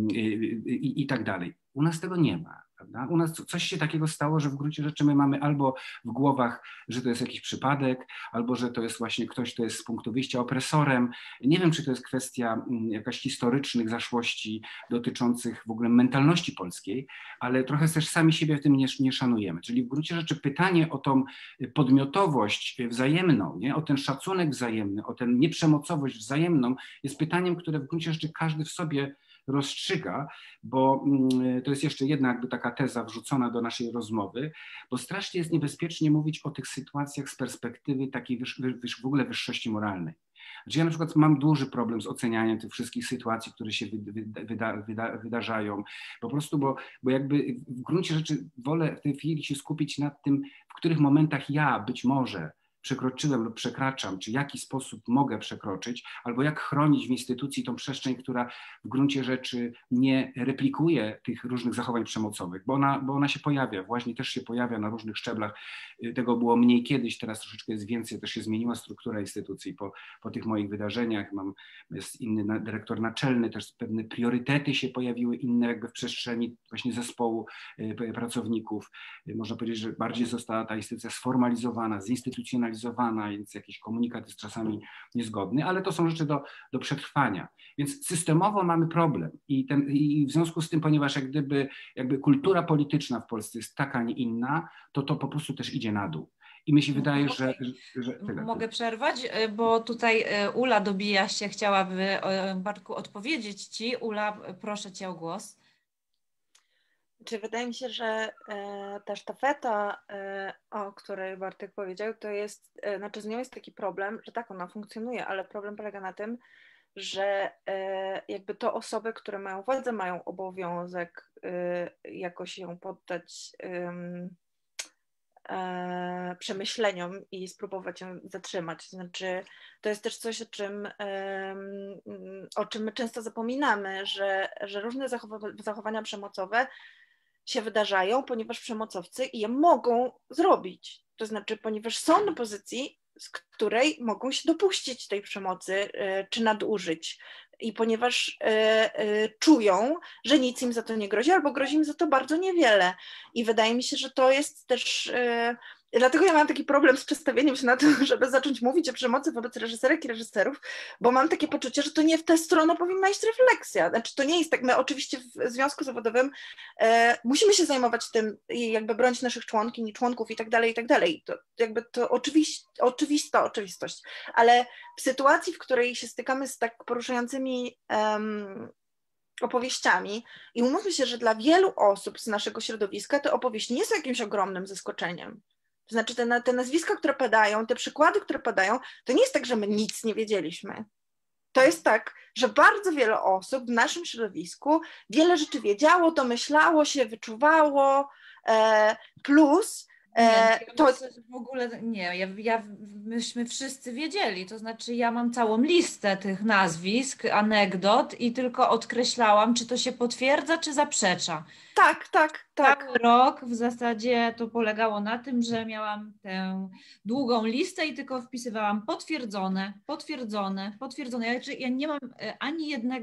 i tak dalej. U nas tego nie ma, prawda? U nas coś się takiego stało, że w gruncie rzeczy my mamy albo w głowach, że to jest jakiś przypadek, albo że to jest właśnie ktoś, kto jest z punktu wyjścia opresorem. Nie wiem, czy to jest kwestia jakaś historycznych zaszłości dotyczących w ogóle mentalności polskiej, ale trochę też sami siebie w tym nie szanujemy. Czyli w gruncie rzeczy pytanie o tą podmiotowość wzajemną, nie? O ten szacunek wzajemny, o tę nieprzemocowość wzajemną jest pytaniem, które w gruncie rzeczy każdy w sobie rozstrzyga, bo to jest jeszcze jedna jakby taka teza wrzucona do naszej rozmowy, bo strasznie jest niebezpiecznie mówić o tych sytuacjach z perspektywy takiej w ogóle wyższości moralnej. Znaczy ja na przykład mam duży problem z ocenianiem tych wszystkich sytuacji, które się wydarzają, po prostu, bo jakby w gruncie rzeczy wolę w tej chwili się skupić nad tym, w których momentach ja być może przekroczyłem lub przekraczam, czy w jaki sposób mogę przekroczyć, albo jak chronić w instytucji tą przestrzeń, która w gruncie rzeczy nie replikuje tych różnych zachowań przemocowych, bo ona się pojawia, właśnie też się pojawia na różnych szczeblach. Tego było mniej kiedyś, teraz troszeczkę jest więcej, też się zmieniła struktura instytucji po tych moich wydarzeniach. Jest inny dyrektor naczelny, też pewne priorytety się pojawiły, inne jakby w przestrzeni właśnie zespołu pracowników. Można powiedzieć, że bardziej została ta instytucja sformalizowana, zinstytucjonalizowana, przeanalizowana, więc jakiś komunikat jest czasami niezgodny, ale to są rzeczy do przetrwania. Więc systemowo mamy problem i w związku z tym, ponieważ jakby kultura polityczna w Polsce jest taka, a nie inna, to po prostu też idzie na dół. I mi się wydaje, że tyle. Mogę przerwać, bo tutaj Ula dobija się, chciałaby, Bartku, odpowiedzieć Ci. Ula, proszę Cię o głos. Wydaje mi się, że ta sztafeta, o której Bartek powiedział, to jest, znaczy z nią jest taki problem, że tak, ona funkcjonuje, ale problem polega na tym, że jakby to osoby, które mają władzę, mają obowiązek jakoś ją poddać przemyśleniom i spróbować ją zatrzymać. Znaczy, to jest też coś, o czym my często zapominamy, że różne zachowania przemocowe się wydarzają, ponieważ przemocowcy je mogą zrobić. To znaczy, ponieważ są na pozycji, z której mogą się dopuścić tej przemocy czy nadużyć. I ponieważ czują, że nic im za to nie grozi, albo grozi im za to bardzo niewiele. I wydaje mi się, że to jest też... Dlatego ja mam taki problem z przestawieniem się na to, żeby zacząć mówić o przemocy wobec reżyserek i reżyserów, bo mam takie poczucie, że to nie w tę stronę powinna iść refleksja. Znaczy to nie jest tak, my oczywiście w związku zawodowym musimy się zajmować tym i jakby bronić naszych członkiń i członków i tak dalej. To jakby to oczywista oczywistość. Ale w sytuacji, w której się stykamy z tak poruszającymi opowieściami i umówmy się, że dla wielu osób z naszego środowiska te opowieści nie są jakimś ogromnym zaskoczeniem. To znaczy te nazwiska, które padają, te przykłady, które padają, to nie jest tak, że my nic nie wiedzieliśmy. To jest tak, że bardzo wiele osób w naszym środowisku wiele rzeczy wiedziało, domyślało się, wyczuwało, plus to w ogóle nie, myśmy wszyscy wiedzieli, to znaczy ja mam całą listę tych nazwisk, anegdot i tylko odkreślałam, czy to się potwierdza, czy zaprzecza. Tak. Cały rok w zasadzie to polegało na tym, że miałam tę długą listę i tylko wpisywałam potwierdzone. Ja nie mam ani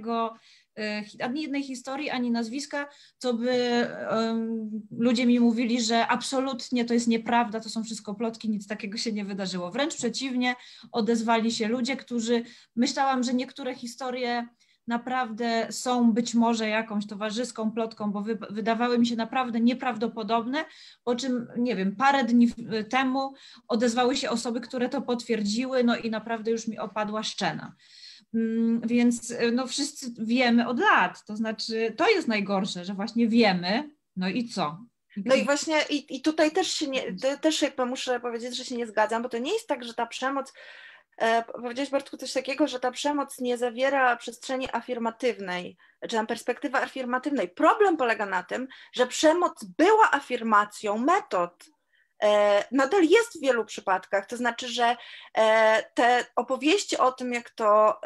jednej historii, ani nazwiska, co by ludzie mi mówili, że absolutnie to jest nieprawda, to są wszystko plotki, nic takiego się nie wydarzyło. Wręcz przeciwnie, odezwali się ludzie, którzy myślałam, że niektóre historie naprawdę są być może jakąś towarzyską plotką, bo wydawały mi się naprawdę nieprawdopodobne, po czym, nie wiem, parę dni temu odezwały się osoby, które to potwierdziły, no i naprawdę już mi opadła szczena. Więc no wszyscy wiemy od lat, to znaczy to jest najgorsze, że właśnie wiemy, no i co? No i właśnie i tutaj też jakby muszę powiedzieć, że się nie zgadzam, bo to nie jest tak, że ta przemoc, powiedziałeś, Bartku, coś takiego, że ta przemoc nie zawiera przestrzeni afirmatywnej, czy tam perspektywy afirmatywnej. Problem polega na tym, że przemoc była afirmacją metod. Nadal jest w wielu przypadkach, to znaczy, że te opowieści o tym, jak to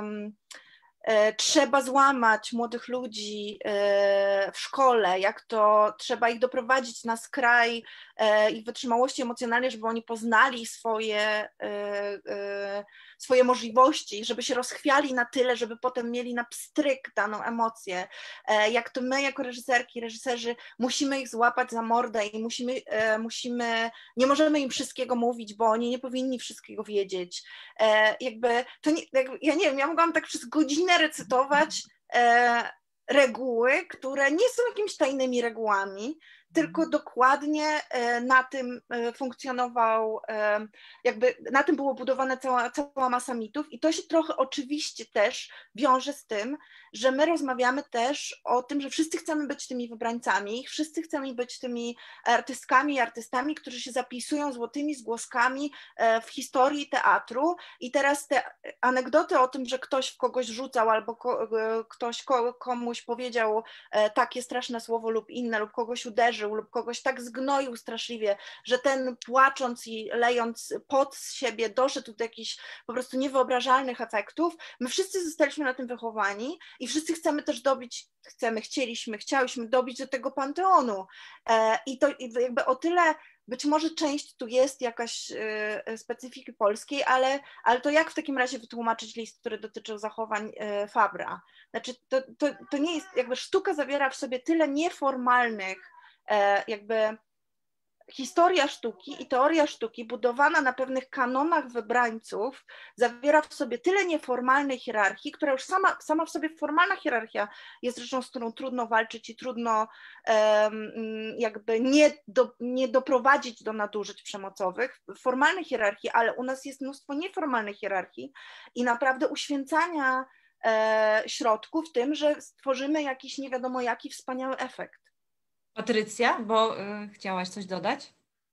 trzeba złamać młodych ludzi w szkole, jak to trzeba ich doprowadzić na skraj ich wytrzymałości emocjonalnej, żeby oni poznali swoje możliwości, żeby się rozchwiali na tyle, żeby potem mieli na pstryk daną emocję, jak to my jako reżyserki, reżyserzy musimy ich złapać za mordę i nie możemy im wszystkiego mówić, bo oni nie powinni wszystkiego wiedzieć. Ja nie wiem, ja mogłam tak przez godzinę recytować reguły, które nie są jakimiś tajnymi regułami, tylko dokładnie na tym funkcjonował, jakby na tym było budowana cała masa mitów i to się trochę oczywiście też wiąże z tym, że my rozmawiamy też o tym, że wszyscy chcemy być tymi wybrańcami, wszyscy chcemy być tymi artystkami i artystami, którzy się zapisują złotymi zgłoskami w historii teatru i teraz te anegdoty o tym, że ktoś w kogoś rzucał albo ktoś komuś powiedział takie straszne słowo lub inne, lub kogoś uderzył, lub kogoś tak zgnoił straszliwie, że ten płacząc i lejąc pot z siebie doszedł do jakichś po prostu niewyobrażalnych efektów. My wszyscy zostaliśmy na tym wychowani i wszyscy chcemy też chciałyśmy dobić do tego panteonu. I to jakby o tyle być może część tu jest jakaś specyfiki polskiej, ale to jak w takim razie wytłumaczyć list, który dotyczył zachowań Fabra? Znaczy to nie jest, jakby sztuka zawiera w sobie tyle nieformalnych jakby historia sztuki i teoria sztuki budowana na pewnych kanonach wybrańców zawiera w sobie tyle nieformalnej hierarchii, która już sama w sobie formalna hierarchia jest rzeczą, z którą trudno walczyć i trudno jakby nie doprowadzić do nadużyć przemocowych, formalnej hierarchii, ale u nas jest mnóstwo nieformalnej hierarchii i naprawdę uświęcania środków tym, że stworzymy jakiś nie wiadomo jaki wspaniały efekt. Patrycja, bo chciałaś coś dodać?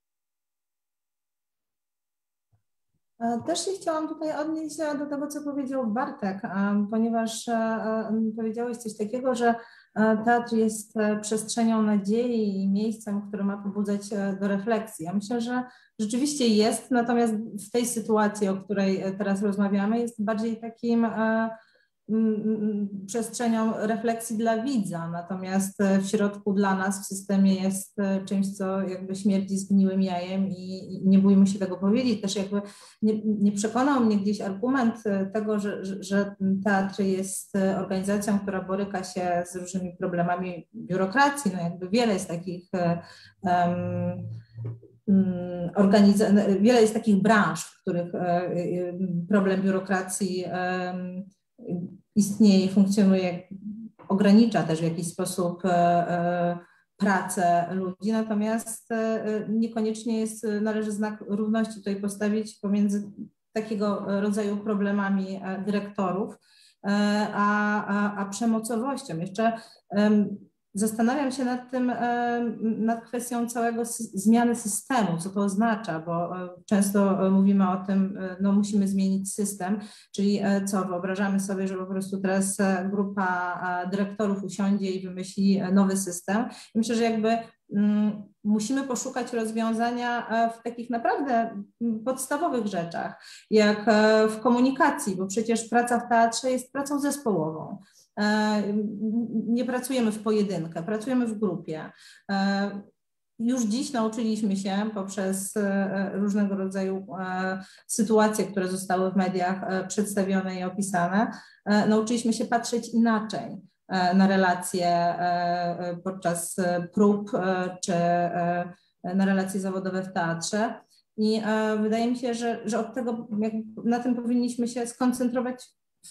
Też się chciałam tutaj odnieść do tego, co powiedział Bartek, ponieważ powiedziałeś coś takiego, że teatr jest przestrzenią nadziei i miejscem, które ma pobudzać do refleksji. Ja myślę, że rzeczywiście jest, natomiast w tej sytuacji, o której teraz rozmawiamy, jest bardziej takim przestrzenią refleksji dla widza, natomiast w środku dla nas w systemie jest czymś, co jakby śmierdzi zgniłym jajem i nie bójmy się tego powiedzieć. Też jakby nie przekonał mnie gdzieś argument tego, że teatr jest organizacją, która boryka się z różnymi problemami biurokracji. No jakby wiele jest takich wiele jest takich branż, w których problem biurokracji istnieje, funkcjonuje, ogranicza też w jakiś sposób pracę ludzi, natomiast niekoniecznie należy znak równości tutaj postawić pomiędzy takiego rodzaju problemami dyrektorów a przemocowością. Jeszcze zastanawiam się nad kwestią całego zmiany systemu, co to oznacza, bo często mówimy o tym, no musimy zmienić system, czyli co, wyobrażamy sobie, że po prostu teraz grupa dyrektorów usiądzie i wymyśli nowy system. Myślę, że jakby musimy poszukać rozwiązania w takich naprawdę podstawowych rzeczach, jak w komunikacji, bo przecież praca w teatrze jest pracą zespołową. Nie pracujemy w pojedynkę, pracujemy w grupie. Już dziś nauczyliśmy się poprzez różnego rodzaju sytuacje, które zostały w mediach przedstawione i opisane, nauczyliśmy się patrzeć inaczej na relacje podczas prób czy na relacje zawodowe w teatrze. I wydaje mi się, że od tego, na tym powinniśmy się skoncentrować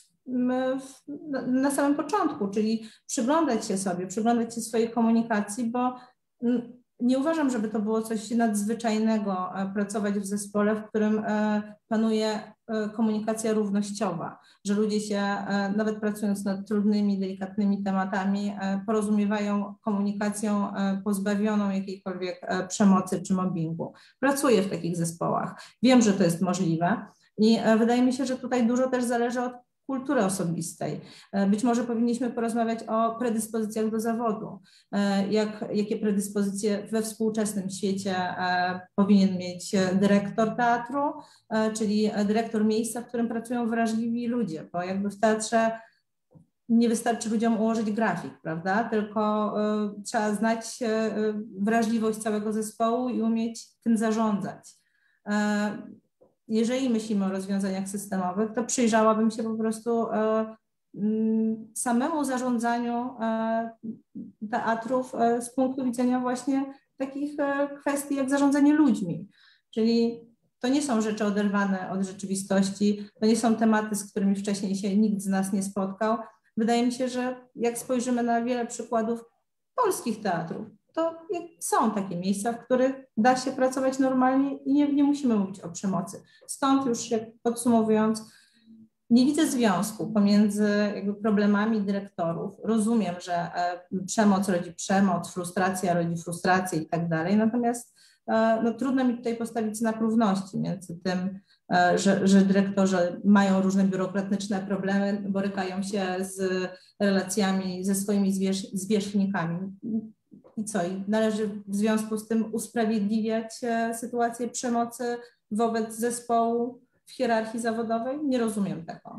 na samym początku, czyli przyglądać się sobie, przyglądać się swojej komunikacji, bo nie uważam, żeby to było coś nadzwyczajnego pracować w zespole, w którym panuje komunikacja równościowa, że ludzie się, nawet pracując nad trudnymi, delikatnymi tematami, porozumiewają komunikacją pozbawioną jakiejkolwiek przemocy czy mobbingu. Pracuję w takich zespołach. Wiem, że to jest możliwe i wydaje mi się, że tutaj dużo też zależy od kultury osobistej. Być może powinniśmy porozmawiać o predyspozycjach do zawodu. Jakie predyspozycje we współczesnym świecie powinien mieć dyrektor teatru, czyli dyrektor miejsca, w którym pracują wrażliwi ludzie, bo jakby w teatrze nie wystarczy ludziom ułożyć grafik, prawda? Tylko trzeba znać wrażliwość całego zespołu i umieć tym zarządzać. Jeżeli myślimy o rozwiązaniach systemowych, to przyjrzałabym się po prostu samemu zarządzaniu teatrów z punktu widzenia właśnie takich kwestii jak zarządzanie ludźmi. Czyli to nie są rzeczy oderwane od rzeczywistości, to nie są tematy, z którymi wcześniej się nikt z nas nie spotkał. Wydaje mi się, że jak spojrzymy na wiele przykładów polskich teatrów, to są takie miejsca, w których da się pracować normalnie i nie musimy mówić o przemocy. Stąd już podsumowując, nie widzę związku pomiędzy jakby problemami dyrektorów. Rozumiem, że przemoc rodzi przemoc, frustracja rodzi frustrację i tak dalej, natomiast no, trudno mi tutaj postawić znak równości między tym, że dyrektorzy mają różne biurokratyczne problemy, borykają się z relacjami ze swoimi zwierzchnikami. I co? I należy w związku z tym usprawiedliwiać sytuację przemocy wobec zespołu w hierarchii zawodowej? Nie rozumiem tego.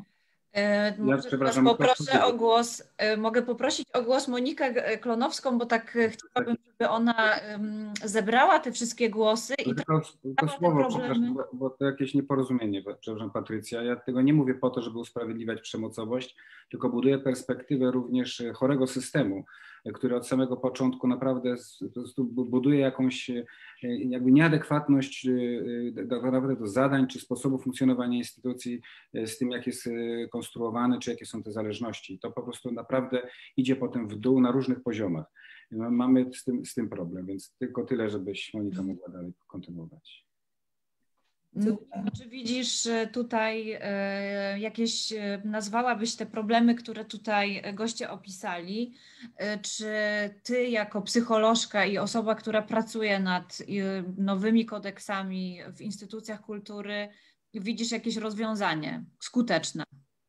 Mogę poprosić o głos Monikę Klonowską, bo tak chciałabym, żeby ona zebrała te wszystkie głosy. Tylko słowo, przepraszam, bo to jakieś nieporozumienie, przepraszam Patrycja. Ja tego nie mówię po to, żeby usprawiedliwiać przemocowość, tylko buduję perspektywę również chorego systemu, który od samego początku naprawdę po prostu buduje jakąś jakby nieadekwatność naprawdę do zadań czy sposobu funkcjonowania instytucji z tym, jak jest konstruowany, czy jakie są te zależności. I to po prostu naprawdę idzie potem w dół na różnych poziomach. Mamy z tym problem, więc tylko tyle, żebyś Monika mogła dalej kontynuować. Czy widzisz tutaj jakieś, nazwałabyś te problemy, które tutaj goście opisali, czy ty jako psycholożka i osoba, która pracuje nad nowymi kodeksami w instytucjach kultury, widzisz jakieś rozwiązanie skuteczne?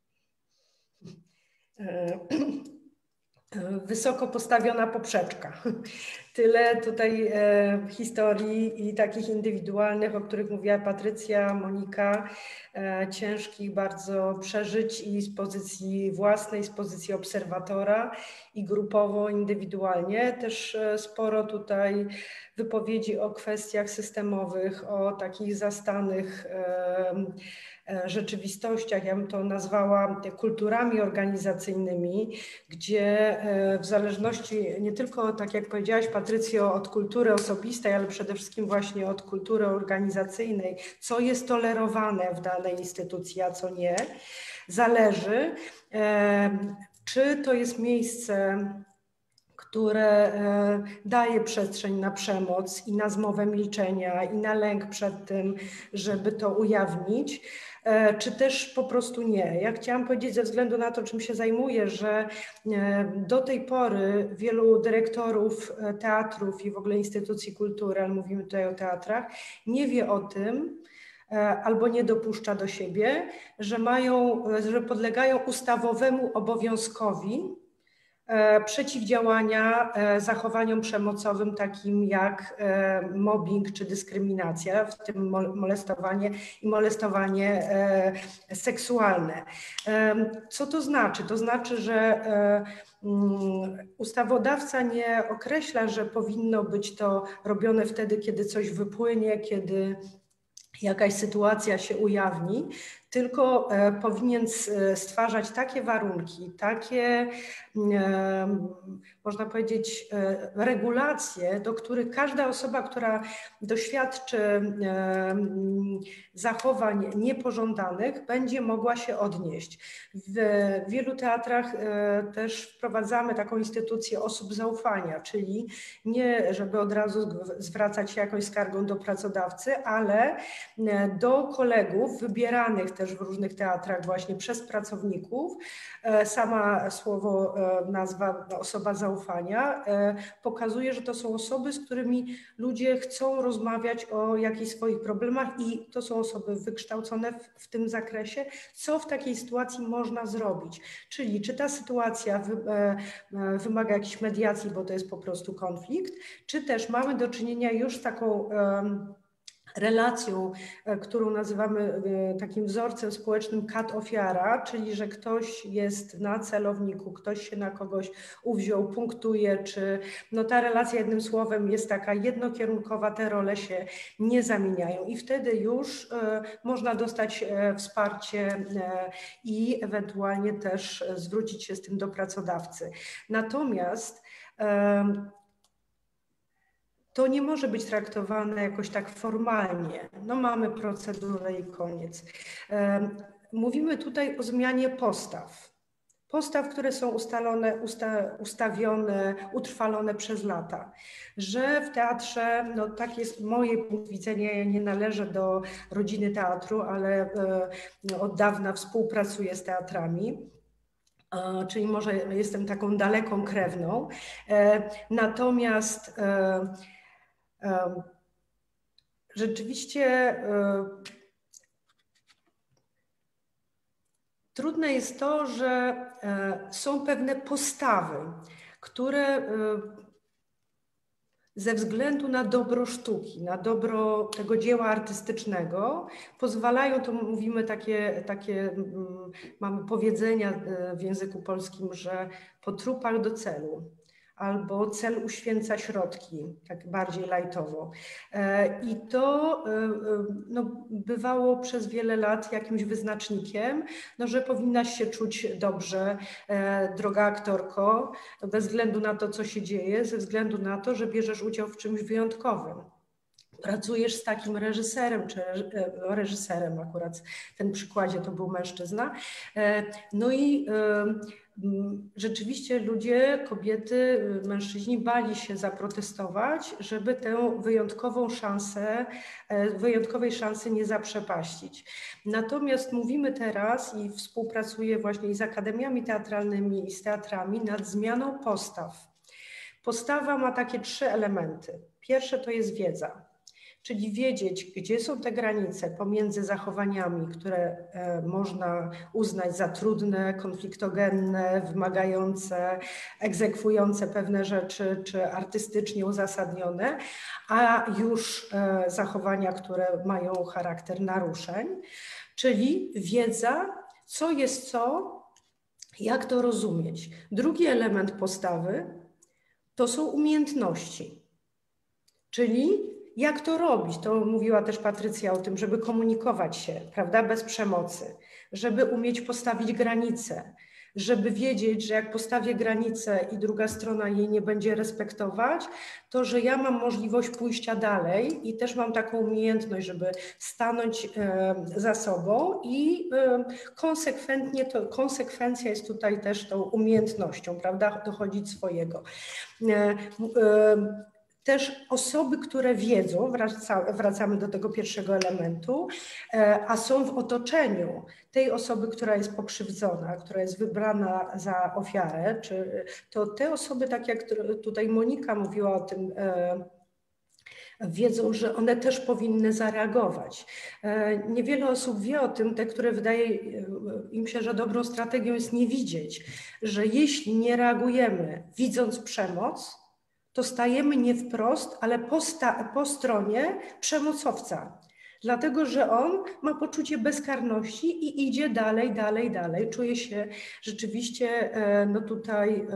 Wysoko postawiona poprzeczka. Tyle tutaj historii i takich indywidualnych, o których mówiła Patrycja, Monika, ciężkich bardzo przeżyć i z pozycji własnej, z pozycji obserwatora i grupowo, indywidualnie. Też sporo tutaj wypowiedzi o kwestiach systemowych, o takich zastanych rzeczywistościach, ja bym to nazwała kulturami organizacyjnymi, gdzie w zależności nie tylko, tak jak powiedziałaś Patrycjo, od kultury osobistej, ale przede wszystkim właśnie od kultury organizacyjnej, co jest tolerowane w danej instytucji, a co nie, zależy, czy to jest miejsce, które daje przestrzeń na przemoc i na zmowę milczenia i na lęk przed tym, żeby to ujawnić, czy też po prostu nie. Ja chciałam powiedzieć ze względu na to, czym się zajmuję, że do tej pory wielu dyrektorów teatrów i w ogóle instytucji kultury, ale mówimy tutaj o teatrach, nie wie o tym, albo nie dopuszcza do siebie, że podlegają ustawowemu obowiązkowi przeciwdziałania zachowaniom przemocowym takim jak mobbing czy dyskryminacja, w tym molestowanie i molestowanie seksualne. Co to znaczy? To znaczy, że ustawodawca nie określa, że powinno być to robione wtedy, kiedy coś wypłynie, kiedy jakaś sytuacja się ujawni, tylko powinien stwarzać takie warunki, takie, można powiedzieć, regulacje, do których każda osoba, która doświadczy zachowań niepożądanych, będzie mogła się odnieść. W wielu teatrach też wprowadzamy taką instytucję osób zaufania, czyli nie, żeby od razu zwracać się jakąś skargą do pracodawcy, ale do kolegów wybieranych też w różnych teatrach właśnie przez pracowników. Sama słowo, nazwa osoba zaufania pokazuje, że to są osoby, z którymi ludzie chcą rozmawiać o jakichś swoich problemach i to są osoby wykształcone w tym zakresie, co w takiej sytuacji można zrobić. Czyli czy ta sytuacja wymaga jakiejś mediacji, bo to jest po prostu konflikt, czy też mamy do czynienia już z taką relacją, którą nazywamy takim wzorcem społecznym kat-ofiara, czyli że ktoś jest na celowniku, ktoś się na kogoś uwziął, punktuje, czy no ta relacja jednym słowem jest taka jednokierunkowa, te role się nie zamieniają i wtedy już można dostać wsparcie i ewentualnie też zwrócić się z tym do pracodawcy. Natomiast to nie może być traktowane jakoś tak formalnie. No mamy procedurę i koniec. Mówimy tutaj o zmianie postaw. Postaw, które są ustawione, utrwalone przez lata. Że w teatrze, no tak jest moje punkt widzenia, ja nie należę do rodziny teatru, ale od dawna współpracuję z teatrami. Czyli może jestem taką daleką krewną. Natomiast rzeczywiście trudne jest to, że są pewne postawy, które ze względu na dobro sztuki, na dobro tego dzieła artystycznego pozwalają, to mówimy takie mamy powiedzenia w języku polskim, że po trupach do celu. albo cel uświęca środki, tak bardziej lajtowo. I to no, bywało przez wiele lat jakimś wyznacznikiem, no, że powinnaś się czuć dobrze, droga aktorko, bez względu na to, co się dzieje, ze względu na to, że bierzesz udział w czymś wyjątkowym. Pracujesz z takim reżyserem, czy reżyserem akurat w tym przykładzie to był mężczyzna. No i rzeczywiście ludzie, kobiety, mężczyźni bali się zaprotestować, żeby tę wyjątkowej szansy nie zaprzepaścić. Natomiast mówimy teraz i współpracuję właśnie i z akademiami teatralnymi i z teatrami nad zmianą postaw. Postawa ma takie 3 elementy. Pierwsze to jest wiedza. Czyli wiedzieć, gdzie są te granice pomiędzy zachowaniami, które można uznać za trudne, konfliktogenne, wymagające, egzekwujące pewne rzeczy, czy artystycznie uzasadnione, a już zachowania, które mają charakter naruszeń. Czyli wiedza, co jest co, jak to rozumieć. Drugi element postawy to są umiejętności, czyli jak to robić? To mówiła też Patrycja o tym, żeby komunikować się, prawda, bez przemocy, żeby umieć postawić granice, żeby wiedzieć, że jak postawię granicę i druga strona jej nie będzie respektować, to że ja mam możliwość pójścia dalej i też mam taką umiejętność, żeby stanąć za sobą i konsekwentnie, konsekwencja jest tutaj też tą umiejętnością, prawda, dochodzić swojego. Też osoby, które wiedzą, wracamy do tego pierwszego elementu, a są w otoczeniu tej osoby, która jest pokrzywdzona, która jest wybrana za ofiarę, to te osoby, tak jak tutaj Monika mówiła o tym, wiedzą, że one też powinny zareagować. Niewiele osób wie o tym, te, które wydaje im się, że dobrą strategią jest nie widzieć, że jeśli nie reagujemy, widząc przemoc, to stajemy nie wprost, ale po stronie przemocowca. Dlatego, że on ma poczucie bezkarności i idzie dalej. Czuje się rzeczywiście no tutaj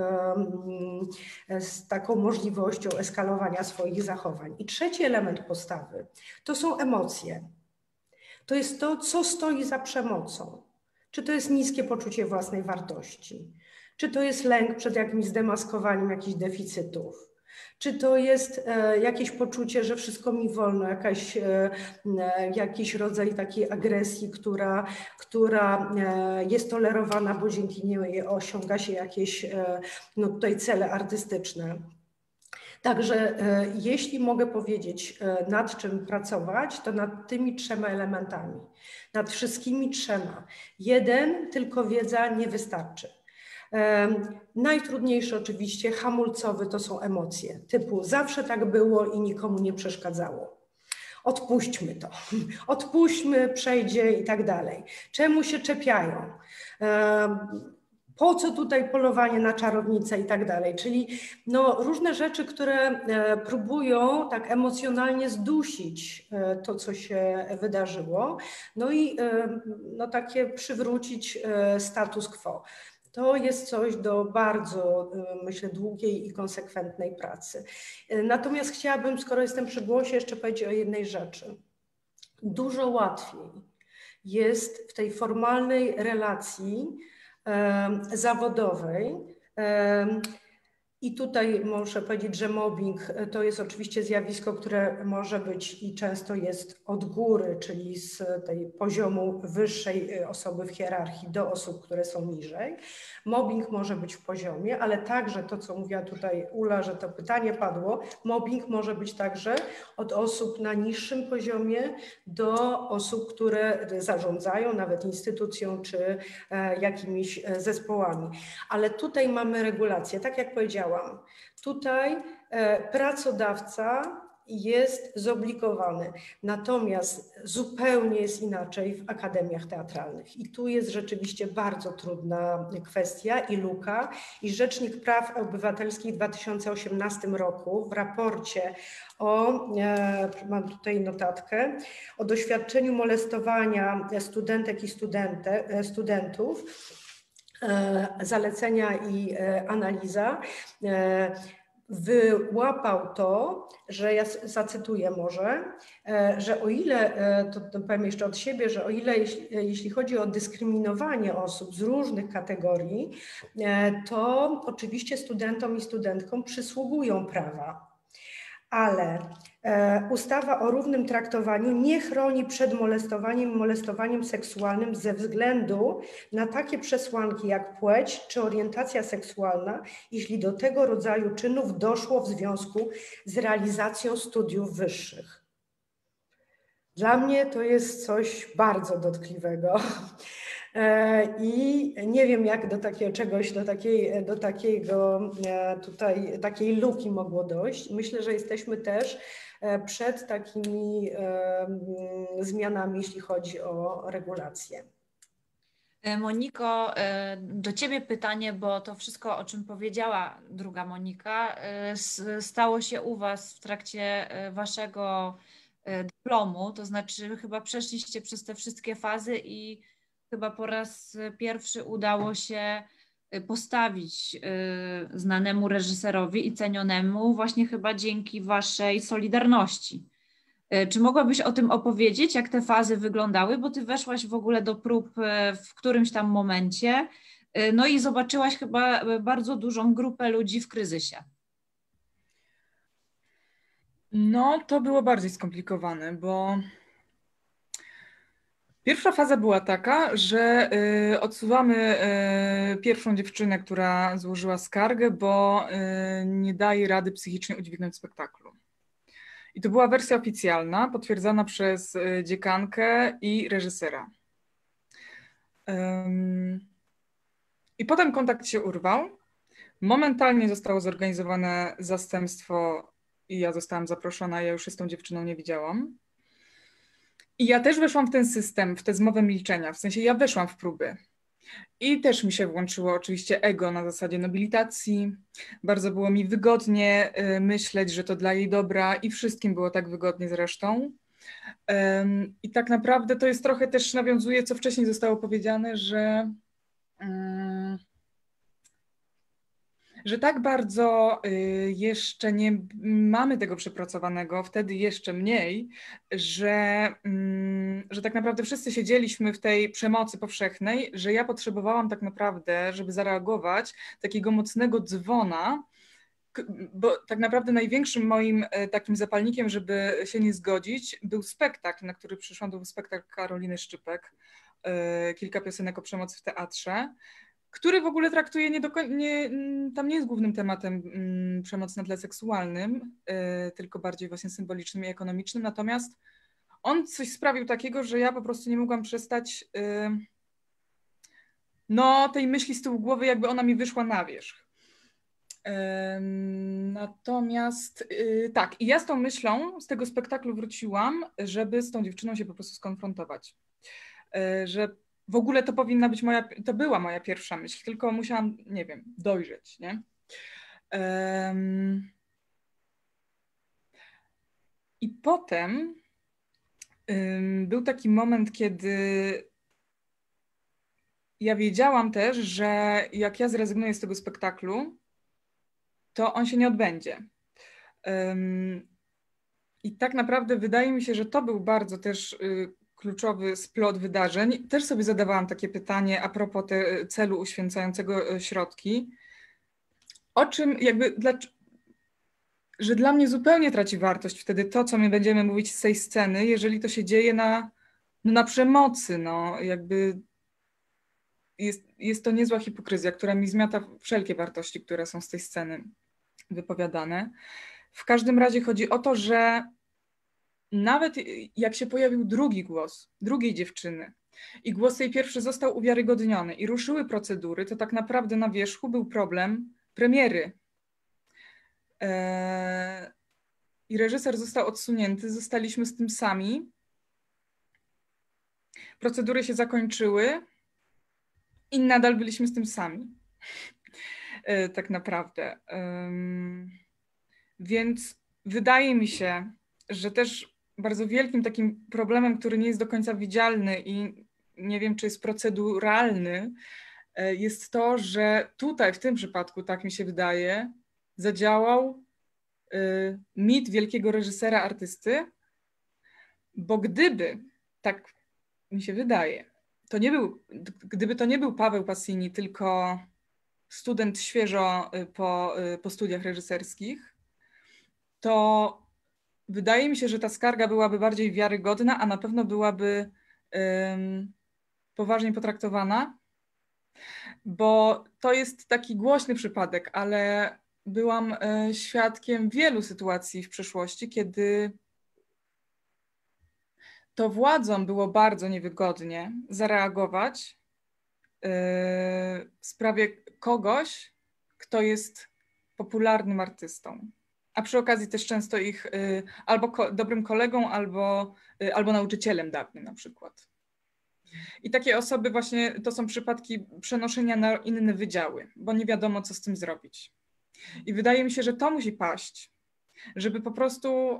z taką możliwością eskalowania swoich zachowań. I trzeci element postawy to są emocje. To jest to, co stoi za przemocą. Czy to jest niskie poczucie własnej wartości? Czy to jest lęk przed jakimś zdemaskowaniem jakichś deficytów? Czy to jest jakieś poczucie, że wszystko mi wolno, jakiś rodzaj takiej agresji, która jest tolerowana, bo dzięki niej osiąga się jakieś no tutaj cele artystyczne. Także jeśli mogę powiedzieć, nad czym pracować, to nad tymi 3 elementami, nad wszystkimi 3. Jeden, tylko wiedza nie wystarczy. Najtrudniejszy oczywiście, hamulcowy, to są emocje, typu zawsze tak było i nikomu nie przeszkadzało. Odpuśćmy to, odpuśćmy, przejdzie i tak dalej. Czemu się czepiają? Po co tutaj polowanie na czarownicę i tak dalej, czyli no, różne rzeczy, które próbują tak emocjonalnie zdusić to, co się wydarzyło, no i no, takie przywrócić status quo. To jest coś do bardzo, myślę, długiej i konsekwentnej pracy. Natomiast chciałabym, skoro jestem przy głosie, jeszcze powiedzieć o jednej rzeczy. Dużo łatwiej jest w tej formalnej relacji zawodowej. I tutaj muszę powiedzieć, że mobbing to jest oczywiście zjawisko, które może być i często jest od góry, czyli z tej poziomu wyższej osoby w hierarchii do osób, które są niżej. Mobbing może być w poziomie, ale także to, co mówiła tutaj Ula, że to pytanie padło, mobbing może być także od osób na niższym poziomie do osób, które zarządzają nawet instytucją czy jakimiś zespołami. Ale tutaj mamy regulację, tak jak powiedziałam, tutaj pracodawca jest zobligowany, natomiast zupełnie jest inaczej w akademiach teatralnych i tu jest rzeczywiście bardzo trudna kwestia i luka i Rzecznik Praw Obywatelskich w 2018 roku w raporcie mam tutaj notatkę, o doświadczeniu molestowania studentek i studentów zalecenia i analiza, wyłapał to, że ja zacytuję może, że o ile, to powiem jeszcze od siebie, że o ile jeśli chodzi o dyskryminowanie osób z różnych kategorii, to oczywiście studentom i studentkom przysługują prawa. Ale ustawa o równym traktowaniu nie chroni przed molestowaniem i molestowaniem seksualnym ze względu na takie przesłanki jak płeć czy orientacja seksualna, jeśli do tego rodzaju czynów doszło w związku z realizacją studiów wyższych. Dla mnie to jest coś bardzo dotkliwego. I nie wiem, jak do takiego czegoś, do takiej luki mogło dojść. Myślę, że jesteśmy też przed takimi zmianami, jeśli chodzi o regulacje. Moniko, do Ciebie pytanie, bo to wszystko, o czym powiedziała druga Monika, stało się u Was w trakcie Waszego dyplomu, to znaczy chyba przeszliście przez te wszystkie fazy i chyba po raz pierwszy udało się postawić znanemu reżyserowi i cenionemu właśnie chyba dzięki Waszej solidarności. Czy mogłabyś o tym opowiedzieć, jak te fazy wyglądały, bo Ty weszłaś w ogóle do prób w którymś tam momencie, no i zobaczyłaś chyba bardzo dużą grupę ludzi w kryzysie. No, to było bardziej skomplikowane, bo pierwsza faza była taka, że odsuwamy pierwszą dziewczynę, która złożyła skargę, bo nie daje rady psychicznie udźwignąć spektaklu. I to była wersja oficjalna, potwierdzana przez dziekankę i reżysera. I potem kontakt się urwał. Momentalnie zostało zorganizowane zastępstwo i ja zostałam zaproszona, ja już się z tą dziewczyną nie widziałam. I ja też weszłam w ten system, w tę zmowę milczenia, w sensie ja weszłam w próby. I też mi się włączyło oczywiście ego na zasadzie nobilitacji. Bardzo było mi wygodnie myśleć, że to dla jej dobra i wszystkim było tak wygodnie zresztą. I tak naprawdę to jest trochę też nawiązuje, co wcześniej zostało powiedziane, że tak bardzo jeszcze nie mamy tego przepracowanego, wtedy jeszcze mniej, że tak naprawdę wszyscy siedzieliśmy w tej przemocy powszechnej, że ja potrzebowałam tak naprawdę, żeby zareagować, takiego mocnego dzwona, bo tak naprawdę największym moim takim zapalnikiem, żeby się nie zgodzić, był spektakl, na który przyszłam, to był spektakl Karoliny Szczypek, kilka piosenek o przemocy w teatrze, który w ogóle traktuje tam nie jest głównym tematem przemocy na tle seksualnym, tylko bardziej właśnie symbolicznym i ekonomicznym, natomiast on coś sprawił takiego, że ja po prostu nie mogłam przestać tej myśli z tyłu głowy, jakby ona mi wyszła na wierzch. Natomiast tak, i ja z tą myślą z tego spektaklu wróciłam, żeby z tą dziewczyną się po prostu skonfrontować. Że w ogóle to była moja pierwsza myśl, tylko musiałam, nie wiem, dojrzeć, nie? I potem był taki moment, kiedy ja wiedziałam też, że jak ja zrezygnuję z tego spektaklu, to on się nie odbędzie. I tak naprawdę wydaje mi się, że to był bardzo też kluczowy splot wydarzeń. Też sobie zadawałam takie pytanie a propos celu uświęcającego środki, o czym że dla mnie zupełnie traci wartość wtedy to, co my będziemy mówić z tej sceny, jeżeli to się dzieje na przemocy, jest to niezła hipokryzja, która mi zmiata wszelkie wartości, które są z tej sceny wypowiadane. W każdym razie chodzi o to, że nawet jak się pojawił drugi głos, drugiej dziewczyny i głos tej pierwszy został uwiarygodniony i ruszyły procedury, to tak naprawdę na wierzchu był problem premiery. I reżyser został odsunięty, zostaliśmy z tym sami. Procedury się zakończyły i nadal byliśmy z tym sami. Tak naprawdę. Więc wydaje mi się, że też bardzo wielkim takim problemem, który nie jest do końca widzialny i nie wiem, czy jest proceduralny, jest to, że tutaj w tym przypadku, tak mi się wydaje, zadziałał mit wielkiego reżysera, artysty, bo gdyby, tak mi się wydaje, gdyby to nie był Paweł Passini, tylko student świeżo po studiach reżyserskich, to wydaje mi się, że ta skarga byłaby bardziej wiarygodna, a na pewno byłaby poważnie potraktowana, bo to jest taki głośny przypadek, ale byłam świadkiem wielu sytuacji w przeszłości, kiedy to władzom było bardzo niewygodnie zareagować w sprawie kogoś, kto jest popularnym artystą. A przy okazji też często ich albo dobrym kolegą, albo nauczycielem dawnym na przykład. I takie osoby właśnie to są przypadki przenoszenia na inne wydziały, bo nie wiadomo, co z tym zrobić. I wydaje mi się, że to musi paść, żeby po prostu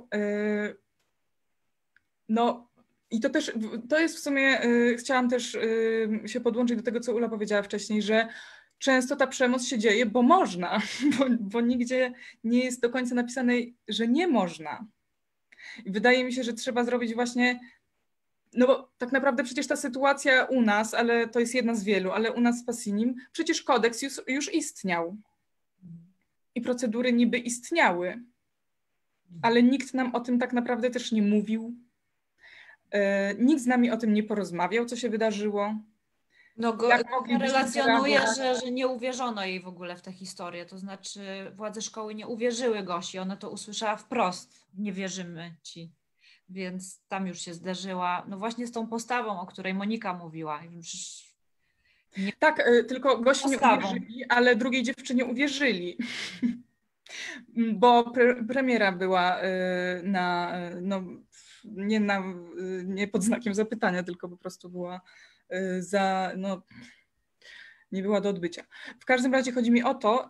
i to jest w sumie, chciałam też się podłączyć do tego, co Ula powiedziała wcześniej, że często ta przemoc się dzieje, bo można, bo nigdzie nie jest do końca napisane, że nie można. I wydaje mi się, że trzeba zrobić właśnie, no bo tak naprawdę przecież ta sytuacja u nas, ale to jest jedna z wielu, ale u nas z Passinim, przecież kodeks już istniał. I procedury niby istniały, ale nikt nam o tym tak naprawdę też nie mówił. Nikt z nami o tym nie porozmawiał, co się wydarzyło. No relacjonuje, że nie uwierzono jej w ogóle w tę historię, to znaczy władze szkoły nie uwierzyły Gosi, ona to usłyszała wprost, nie wierzymy ci, więc tam już się zderzyła, no właśnie z tą postawą, o której Monika mówiła. Tak, tylko Gosi nie uwierzyli, ale drugiej dziewczynie uwierzyli. Bo premiera była nie pod znakiem zapytania, tylko po prostu była nie była do odbycia. W każdym razie chodzi mi o to,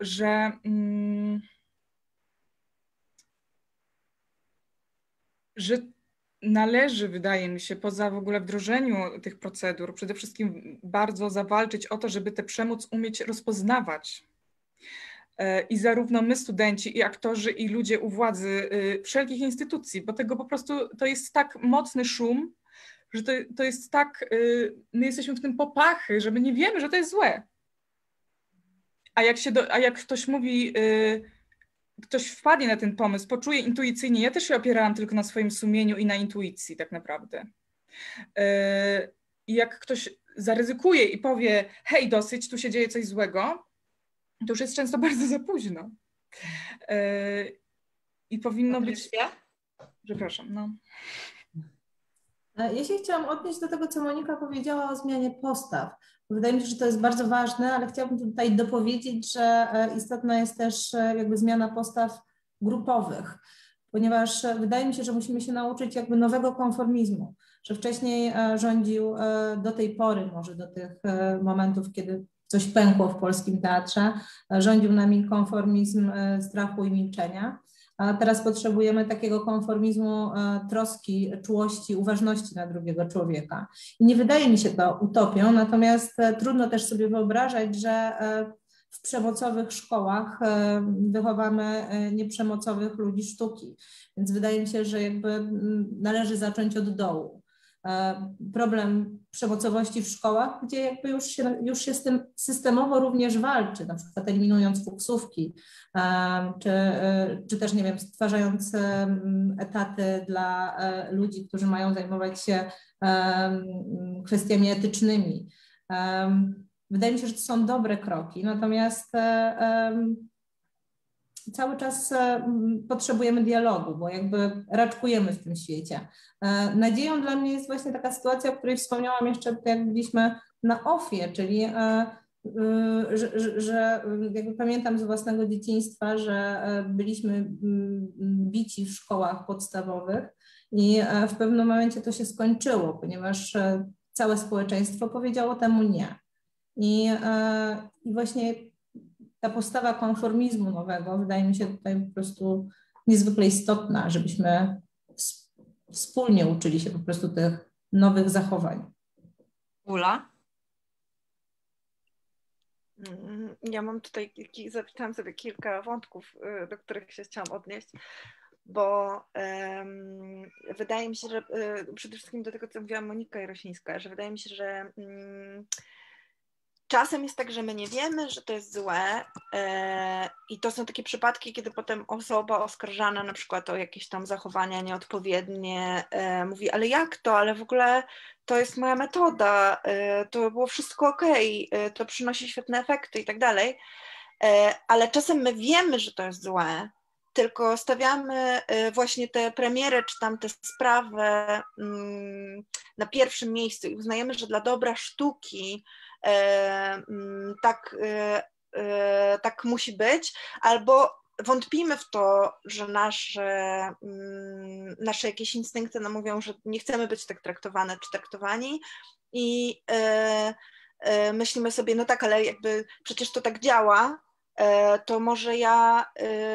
że należy, wydaje mi się, poza w ogóle wdrożeniu tych procedur, przede wszystkim bardzo zawalczyć o to, żeby tę przemoc umieć rozpoznawać. I zarówno my, studenci, i aktorzy, i ludzie u władzy wszelkich instytucji, bo tego po prostu to jest tak mocny szum, że to jest tak, my jesteśmy w tym popachy, że my nie wiemy, że to jest złe. A jak ktoś mówi, ktoś wpadnie na ten pomysł, poczuje intuicyjnie, ja też się opierałam tylko na swoim sumieniu i na intuicji tak naprawdę. I jak ktoś zaryzykuje i powie, hej, dosyć, tu się dzieje coś złego, to już jest często bardzo za późno. I powinno być... Przepraszam, no. Ja się chciałam odnieść do tego, co Monika powiedziała o zmianie postaw. Wydaje mi się, że to jest bardzo ważne, ale chciałabym tutaj dopowiedzieć, że istotna jest też jakby zmiana postaw grupowych, ponieważ wydaje mi się, że musimy się nauczyć jakby nowego konformizmu, że wcześniej rządził do tej pory, może do tych momentów, kiedy coś pękło w polskim teatrze, rządził nami konformizm strachu i milczenia. A teraz potrzebujemy takiego konformizmu troski, czułości, uważności na drugiego człowieka. I nie wydaje mi się to utopią, natomiast trudno też sobie wyobrażać, że w przemocowych szkołach wychowamy nieprzemocowych ludzi sztuki. Więc wydaje mi się, że jakby należy zacząć od dołu. Problem przemocowości w szkołach, gdzie jakby już się z tym systemowo również walczy, na przykład eliminując fuksówki, czy też, nie wiem, stwarzając etaty dla ludzi, którzy mają zajmować się kwestiami etycznymi. Wydaje mi się, że to są dobre kroki, natomiast cały czas potrzebujemy dialogu, bo jakby raczkujemy w tym świecie. Nadzieją dla mnie jest właśnie taka sytuacja, o której wspomniałam jeszcze, jak byliśmy na OFIE, czyli że jakby pamiętam z własnego dzieciństwa, że byliśmy bici w szkołach podstawowych i w pewnym momencie to się skończyło, ponieważ całe społeczeństwo powiedziało temu nie. I właśnie ta postawa konformizmu nowego wydaje mi się tutaj po prostu niezwykle istotna, żebyśmy wspólnie uczyli się po prostu tych nowych zachowań. Ula? Ja mam tutaj, zapisałam sobie kilka wątków, do których się chciałam odnieść, bo wydaje mi się, że przede wszystkim do tego, co mówiła Monika Jarosińska, że wydaje mi się, że czasem jest tak, że my nie wiemy, że to jest złe i to są takie przypadki, kiedy potem osoba oskarżana na przykład o jakieś tam zachowania nieodpowiednie mówi, ale jak to, ale w ogóle to jest moja metoda, to było wszystko okej, to przynosi świetne efekty i tak dalej, ale czasem my wiemy, że to jest złe, tylko stawiamy właśnie tę premierę czy tam tę sprawę na pierwszym miejscu i uznajemy, że dla dobra sztuki tak musi być, albo wątpimy w to, że nasze jakieś instynkty nam mówią, że nie chcemy być tak traktowane czy traktowani i myślimy sobie, no tak, ale jakby przecież to tak działa, to może ja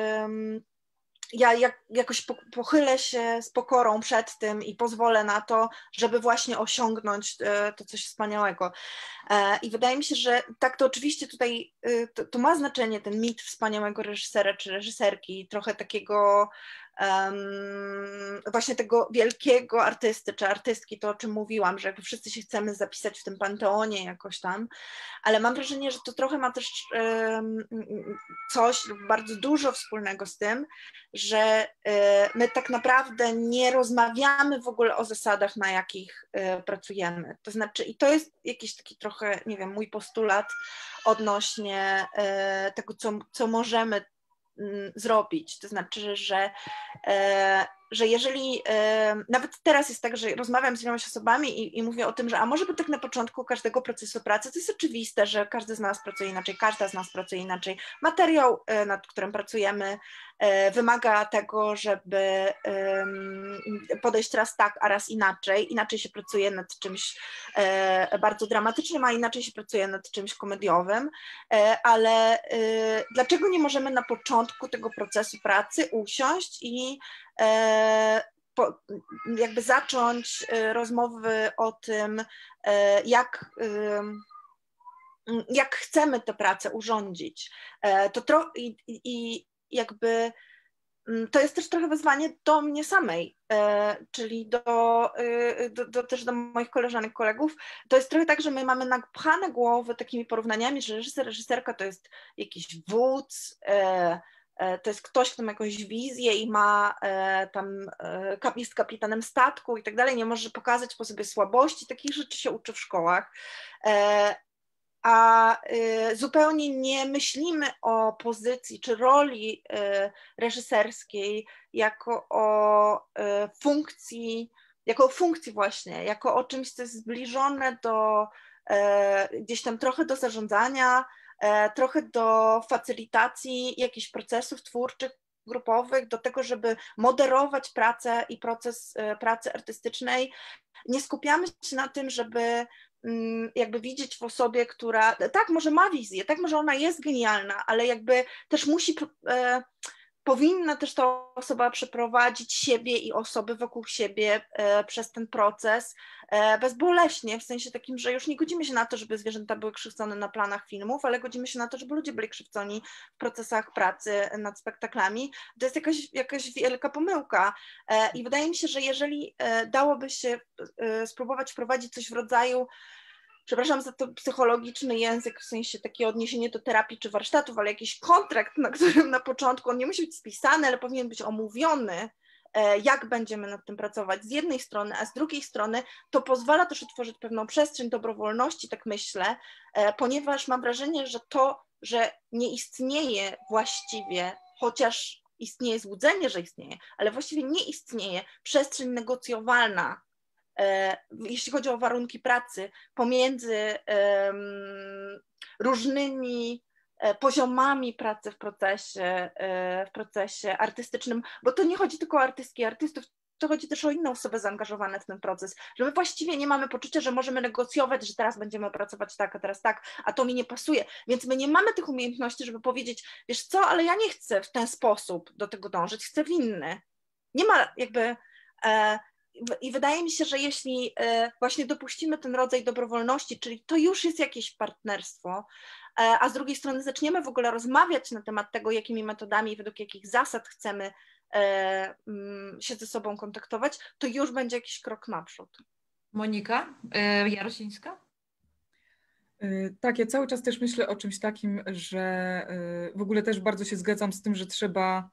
jakoś pochylę się z pokorą przed tym i pozwolę na to, żeby właśnie osiągnąć to coś wspaniałego. I wydaje mi się, że tak to oczywiście tutaj to ma znaczenie, ten mit wspaniałego reżysera czy reżyserki, trochę takiego właśnie tego wielkiego artysty czy artystki, to o czym mówiłam, że jakby wszyscy się chcemy zapisać w tym panteonie jakoś tam, ale mam wrażenie, że to trochę ma też coś bardzo dużo wspólnego z tym, że my tak naprawdę nie rozmawiamy w ogóle o zasadach, na jakich pracujemy. To znaczy, i to jest jakiś taki trochę, nie wiem, mój postulat odnośnie tego, co możemy zrobić. To znaczy, że jeżeli, nawet teraz jest tak, że rozmawiam z ilość osobami i mówię o tym, że a może by tak na początku każdego procesu pracy, to jest oczywiste, że każdy z nas pracuje inaczej, każda z nas pracuje inaczej. Materiał, nad którym pracujemy, wymaga tego, żeby podejść raz tak, a raz inaczej. Inaczej się pracuje nad czymś bardzo dramatycznym, a inaczej się pracuje nad czymś komediowym, ale dlaczego nie możemy na początku tego procesu pracy usiąść i jakby zacząć rozmowy o tym, jak chcemy tę pracę urządzić. Jakby to jest też trochę wyzwanie do mnie samej, czyli też do moich koleżanek, kolegów. To jest trochę tak, że my mamy napchane głowy takimi porównaniami, że reżyser, reżyserka to jest jakiś wódz, to jest ktoś, kto ma jakąś wizję i ma jest kapitanem statku i tak dalej, nie może pokazać po sobie słabości, takich rzeczy się uczy w szkołach. A zupełnie nie myślimy o pozycji czy roli reżyserskiej jako o funkcji właśnie, jako o czymś, co jest zbliżone do gdzieś tam trochę do zarządzania, trochę do facylitacji jakichś procesów twórczych, grupowych, do tego, żeby moderować pracę i proces pracy artystycznej. Nie skupiamy się na tym, żeby jakby widzieć w osobie, która tak, może ma wizję, tak, może ona jest genialna, ale jakby też powinna też ta osoba przeprowadzić siebie i osoby wokół siebie przez ten proces bezboleśnie, w sensie takim, że już nie godzimy się na to, żeby zwierzęta były krzywdzone na planach filmów, ale godzimy się na to, żeby ludzie byli krzywdzoni w procesach pracy nad spektaklami. To jest jakaś wielka pomyłka i wydaje mi się, że jeżeli dałoby się spróbować wprowadzić coś w rodzaju, przepraszam za to psychologiczny język, w sensie takie odniesienie do terapii czy warsztatów, ale jakiś kontrakt, na którym na początku on nie musi być spisany, ale powinien być omówiony, jak będziemy nad tym pracować z jednej strony, a z drugiej strony to pozwala też utworzyć pewną przestrzeń dobrowolności, tak myślę, ponieważ mam wrażenie, że to, że nie istnieje właściwie, chociaż istnieje złudzenie, że istnieje, ale właściwie nie istnieje przestrzeń negocjowalna, jeśli chodzi o warunki pracy, pomiędzy różnymi poziomami pracy w procesie artystycznym, bo to nie chodzi tylko o artystki i artystów, to chodzi też o inne osoby zaangażowane w ten proces, że my właściwie nie mamy poczucia, że możemy negocjować, że teraz będziemy pracować tak, a teraz tak, a to mi nie pasuje, więc my nie mamy tych umiejętności, żeby powiedzieć, wiesz co, ale ja nie chcę w ten sposób do tego dążyć, chcę w inny. Nie ma jakby... I wydaje mi się, że jeśli właśnie dopuścimy ten rodzaj dobrowolności, czyli to już jest jakieś partnerstwo, a z drugiej strony zaczniemy w ogóle rozmawiać na temat tego, jakimi metodami i według jakich zasad chcemy się ze sobą kontaktować, to już będzie jakiś krok naprzód. Monika Jarosińska? Tak, ja cały czas też myślę o czymś takim, że w ogóle też bardzo się zgadzam z tym, że trzeba,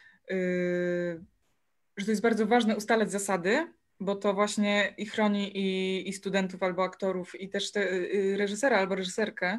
że to jest bardzo ważne ustalać zasady, bo to właśnie i chroni i studentów albo aktorów, i też reżysera albo reżyserkę.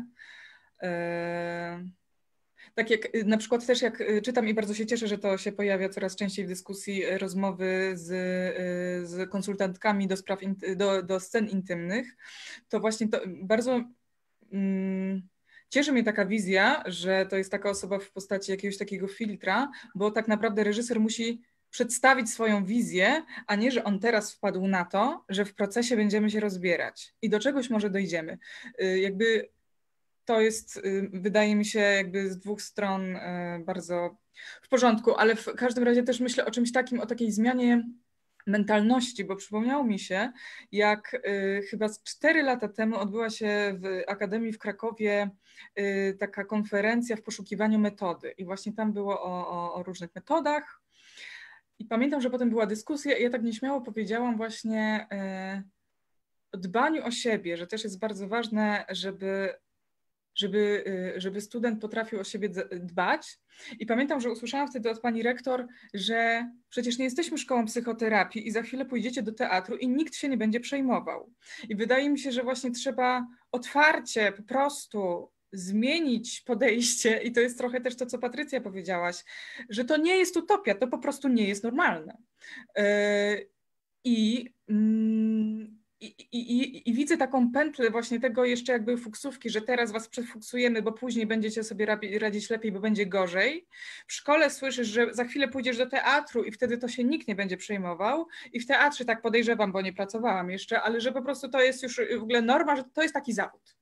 Tak jak na przykład też jak czytam i bardzo się cieszę, że to się pojawia coraz częściej w dyskusji, rozmowy z konsultantkami do spraw, do scen intymnych, to właśnie to bardzo cieszy mnie taka wizja, że to jest taka osoba w postaci jakiegoś takiego filtra, bo tak naprawdę reżyser musi przedstawić swoją wizję, a nie, że on teraz wpadł na to, że w procesie będziemy się rozbierać i do czegoś może dojdziemy. Jakby to jest, wydaje mi się, jakby z dwóch stron bardzo w porządku, ale w każdym razie też myślę o czymś takim, o takiej zmianie mentalności, bo przypomniało mi się, jak chyba 4 lata temu odbyła się w Akademii w Krakowie taka konferencja w poszukiwaniu metody i właśnie tam było o różnych metodach i pamiętam, że potem była dyskusja i ja tak nieśmiało powiedziałam właśnie o dbaniu o siebie, że też jest bardzo ważne, żeby student potrafił o siebie dbać. I pamiętam, że usłyszałam wtedy od pani rektor, że przecież nie jesteśmy szkołą psychoterapii i za chwilę pójdziecie do teatru i nikt się nie będzie przejmował. I wydaje mi się, że właśnie trzeba otwarcie po prostu zmienić podejście i to jest trochę też to, co Patrycja powiedziałaś, że to nie jest utopia, to po prostu nie jest normalne. I widzę taką pętlę właśnie tego jeszcze jakby fuksówki, że teraz was przefuksujemy, bo później będziecie sobie radzić lepiej, bo będzie gorzej. W szkole słyszysz, że za chwilę pójdziesz do teatru i wtedy to się nikt nie będzie przejmował. I w teatrze tak podejrzewam, bo nie pracowałam jeszcze, ale że po prostu to jest już w ogóle norma, że to jest taki zawód.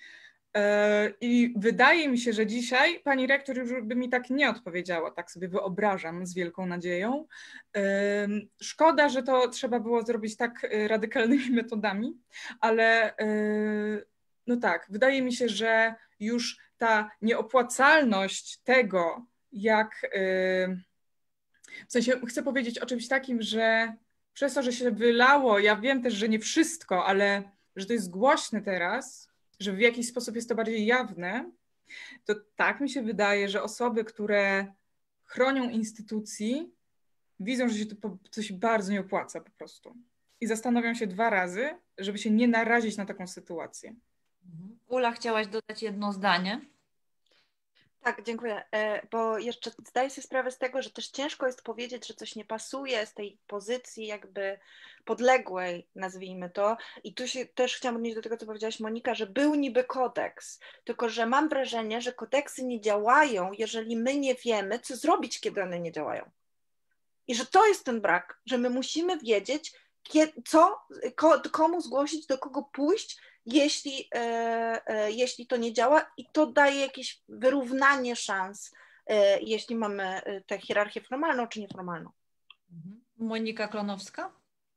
I wydaje mi się, że dzisiaj pani rektor już by mi tak nie odpowiedziała, tak sobie wyobrażam z wielką nadzieją. Szkoda, że to trzeba było zrobić tak radykalnymi metodami, ale no tak, wydaje mi się, że już ta nieopłacalność tego, jak w sensie chcę powiedzieć o czymś takim, że przez to, że się wylało, ja wiem też, że nie wszystko, ale że to jest głośne teraz, że w jakiś sposób jest to bardziej jawne, to tak mi się wydaje, że osoby, które chronią instytucji, widzą, że się to coś bardzo nie opłaca po prostu. I zastanawiam się 2 razy, żeby się nie narazić na taką sytuację. Ula, chciałaś dodać jedno zdanie? Tak, dziękuję, bo jeszcze zdaję sobie sprawę z tego, że też ciężko jest powiedzieć, że coś nie pasuje z tej pozycji jakby podległej, nazwijmy to. I tu się też chciałam odnieść do tego, co powiedziałaś, Monika, że był niby kodeks, tylko że mam wrażenie, że kodeksy nie działają, jeżeli my nie wiemy, co zrobić, kiedy one nie działają. I że to jest ten brak, że my musimy wiedzieć, komu zgłosić, do kogo pójść, jeśli to nie działa, i to daje jakieś wyrównanie szans, jeśli mamy tę hierarchię formalną czy nieformalną. Monika Klonowska?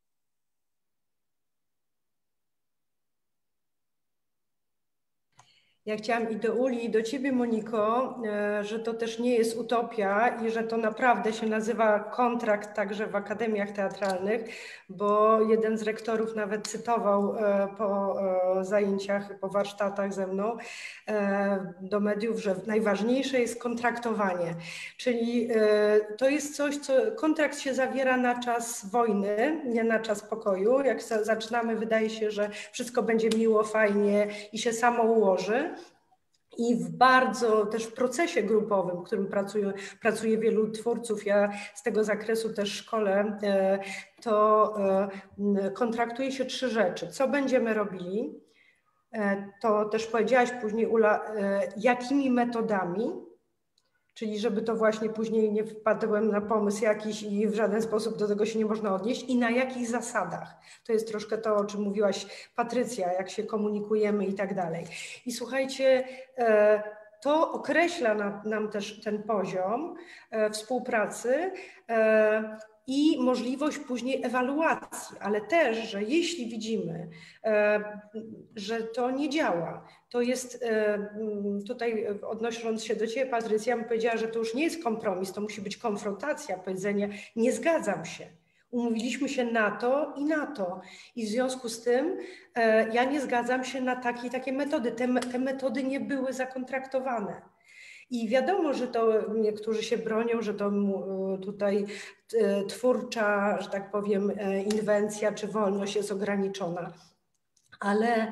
Ja chciałam i do Uli, i do Ciebie, Moniko, że to też nie jest utopia i że to naprawdę się nazywa kontrakt także w akademiach teatralnych, bo jeden z rektorów nawet cytował po zajęciach, po warsztatach ze mną do mediów, że najważniejsze jest kontraktowanie, czyli to jest coś, co kontrakt się zawiera na czas wojny, nie na czas pokoju. Jak zaczynamy, wydaje się, że wszystko będzie miło, fajnie i się samo ułoży. I też w procesie grupowym, w którym pracuje wielu twórców, ja z tego zakresu też szkolę, to kontraktuje się 3 rzeczy. Co będziemy robili? To też powiedziałaś później, Ula, jakimi metodami, czyli żeby to właśnie później nie wpadłem na pomysł jakiś i w żaden sposób do tego się nie można odnieść, i na jakich zasadach. To jest troszkę to, o czym mówiłaś, Patrycja, jak się komunikujemy i tak dalej. I słuchajcie, to określa nam też ten poziom współpracy i możliwość później ewaluacji, ale też, że jeśli widzimy, że to nie działa, to jest tutaj odnosząc się do Ciebie, Patrycja, bym powiedziała, że to już nie jest kompromis, to musi być konfrontacja, powiedzenie nie zgadzam się. Umówiliśmy się na to i na to. I w związku z tym ja nie zgadzam się na takie metody. Te metody nie były zakontraktowane. I wiadomo, że to niektórzy się bronią, że to tutaj twórcza, że tak powiem, inwencja czy wolność jest ograniczona. Ale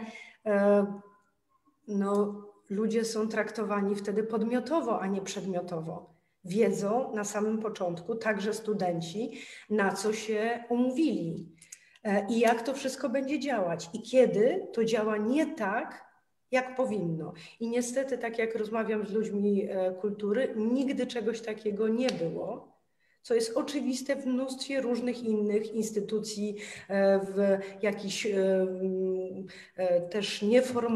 no, ludzie są traktowani wtedy podmiotowo, a nie przedmiotowo. Wiedzą na samym początku, także studenci, na co się umówili i jak to wszystko będzie działać i kiedy to działa nie tak, jak powinno. I niestety, tak jak rozmawiam z ludźmi kultury, nigdy czegoś takiego nie było, co jest oczywiste w mnóstwie różnych innych instytucji, w jakichś też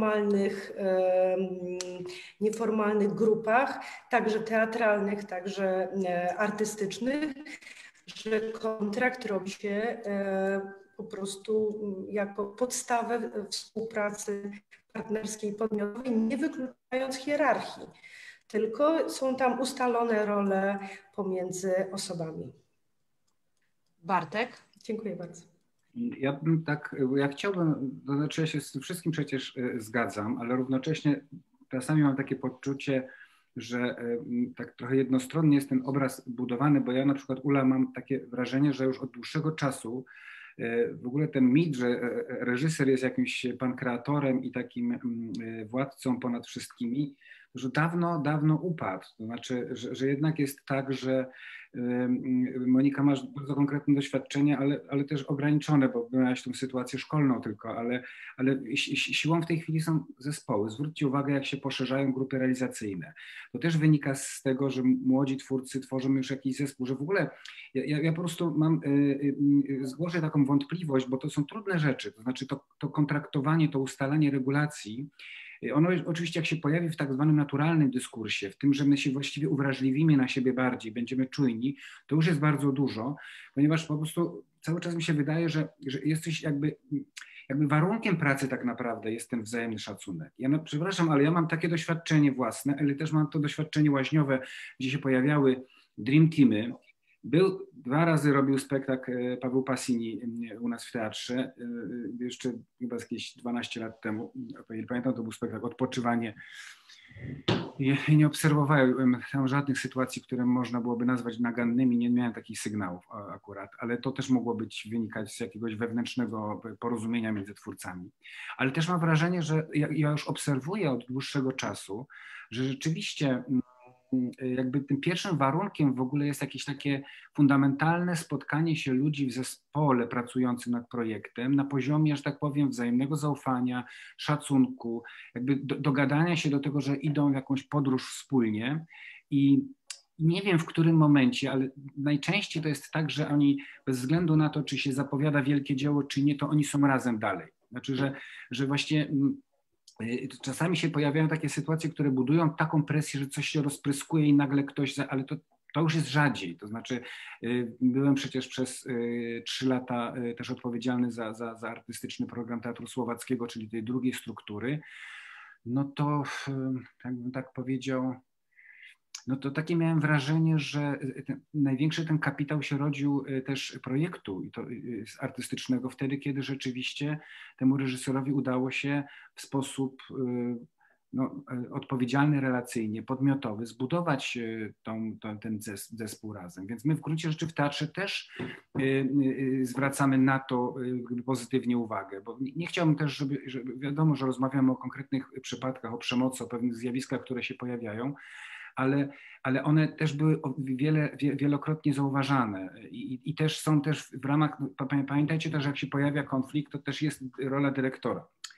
nieformalnych grupach, także teatralnych, także artystycznych, że kontrakt robi się po prostu jako podstawę współpracy partnerskiej, podmiotowej, nie wykluczając hierarchii, tylko są tam ustalone role pomiędzy osobami. Bartek? Dziękuję bardzo. Ja chciałbym, to znaczy ja się z tym wszystkim przecież zgadzam, ale równocześnie czasami mam takie poczucie, że tak trochę jednostronnie jest ten obraz budowany, bo ja na przykład, Ula, mam takie wrażenie, że już od dłuższego czasu w ogóle ten mit, że reżyser jest jakimś pankreatorem i takim władcą ponad wszystkimi, że dawno upadł. To znaczy, że jednak jest tak, że Monika, masz bardzo konkretne doświadczenie, ale też ograniczone, bo miałaś tą sytuację szkolną tylko, ale siłą w tej chwili są zespoły. Zwróćcie uwagę, jak się poszerzają grupy realizacyjne. To też wynika z tego, że młodzi twórcy tworzą już jakiś zespół, że w ogóle ja po prostu zgłoszę taką wątpliwość, bo to są trudne rzeczy, to znaczy to kontraktowanie, to ustalanie regulacji, ono oczywiście jak się pojawi w tak zwanym naturalnym dyskursie, w tym, że my się właściwie uwrażliwimy na siebie bardziej, będziemy czujni, to już jest bardzo dużo, ponieważ po prostu cały czas mi się wydaje, że jesteś jakby warunkiem pracy tak naprawdę jest ten wzajemny szacunek. Ja przepraszam, ale ja mam takie doświadczenie własne, ale też mam to doświadczenie łaźniowe, gdzie się pojawiały dream teamy. 2 razy robił spektakl Paweł Passini u nas w teatrze, jeszcze chyba jakieś 12 lat temu, pamiętam, to był spektakl Odpoczywanie. I nie obserwowałem tam żadnych sytuacji, które można byłoby nazwać nagannymi, nie miałem takich sygnałów akurat, ale to też mogło wynikać z jakiegoś wewnętrznego porozumienia między twórcami. Ale też mam wrażenie, że ja już obserwuję od dłuższego czasu, że rzeczywiście jakby tym pierwszym warunkiem w ogóle jest jakieś takie fundamentalne spotkanie się ludzi w zespole pracującym nad projektem na poziomie, że tak powiem, wzajemnego zaufania, szacunku, jakby dogadania się do tego, że idą w jakąś podróż wspólnie i nie wiem w którym momencie, ale najczęściej to jest tak, że oni bez względu na to, czy się zapowiada wielkie dzieło, czy nie, to oni są razem dalej. Znaczy, że właśnie czasami się pojawiają takie sytuacje, które budują taką presję, że coś się rozpryskuje i nagle ktoś, ale to już jest rzadziej. To znaczy byłem przecież przez 3 lata też odpowiedzialny za artystyczny program Teatru Słowackiego, czyli tej drugiej struktury. No to jakbym tak powiedział, no to takie miałem wrażenie, że największy ten kapitał się rodził też projektu artystycznego wtedy, kiedy rzeczywiście temu reżyserowi udało się w sposób odpowiedzialny relacyjnie, podmiotowy zbudować ten zespół razem. Więc my w gruncie rzeczy w teatrze też zwracamy na to pozytywnie uwagę, bo nie chciałbym też, żeby wiadomo, że rozmawiamy o konkretnych przypadkach, o przemocy, o pewnych zjawiskach, które się pojawiają, ale one też były wielokrotnie zauważane i też są też w ramach, pamiętajcie też, jak się pojawia konflikt, to też jest rola dyrektora.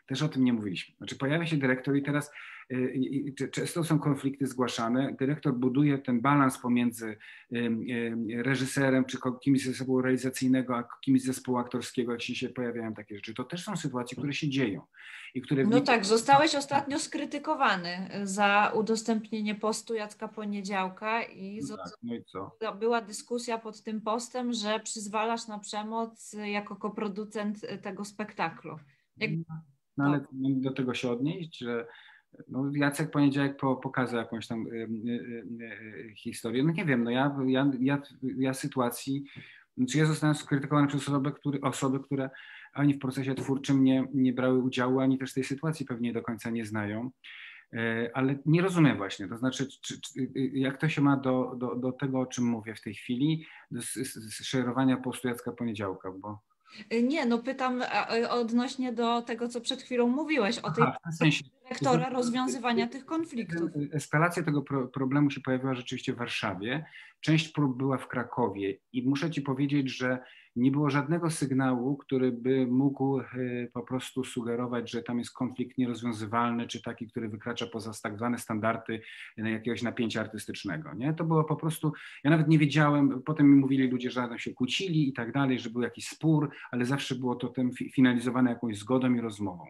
też o tym nie mówiliśmy. Znaczy pojawia się dyrektor i teraz często są konflikty zgłaszane. Dyrektor buduje ten balans pomiędzy reżyserem, czy kimś z zespołu realizacyjnego, a kimś z zespołu aktorskiego, jak się pojawiają takie rzeczy. To też są sytuacje, które się dzieją. I które no tak, zostałeś ostatnio skrytykowany za udostępnienie postu Jacka Poniedziałka i no i co? była dyskusja pod tym postem, że przyzwalasz na przemoc jako koproducent tego spektaklu. No ale do tego się odnieść, że no Jacek Poniedziałek pokazał jakąś tam historię. No nie wiem, no ja sytuacji, czy ja zostałem skrytykowany przez osoby, które ani w procesie twórczym nie brały udziału, ani też tej sytuacji pewnie do końca nie znają. Ale nie rozumiem właśnie, to znaczy jak to się ma do tego, o czym mówię w tej chwili, do szerowania postu Jacka Poniedziałka, bo... Nie, no pytam odnośnie do tego, co przed chwilą mówiłeś, o tej dyrektora rozwiązywania tych konfliktów. Eskalacja tego problemu się pojawiła rzeczywiście w Warszawie, część prób była w Krakowie i muszę Ci powiedzieć, że nie było żadnego sygnału, który by mógł po prostu sugerować, że tam jest konflikt nierozwiązywalny, czy taki, który wykracza poza tak zwane standardy jakiegoś napięcia artystycznego. Nie? To było po prostu, ja nawet nie wiedziałem, potem mi mówili ludzie, że tam się kłócili i tak dalej, że był jakiś spór, ale zawsze było to finalizowane jakąś zgodą i rozmową.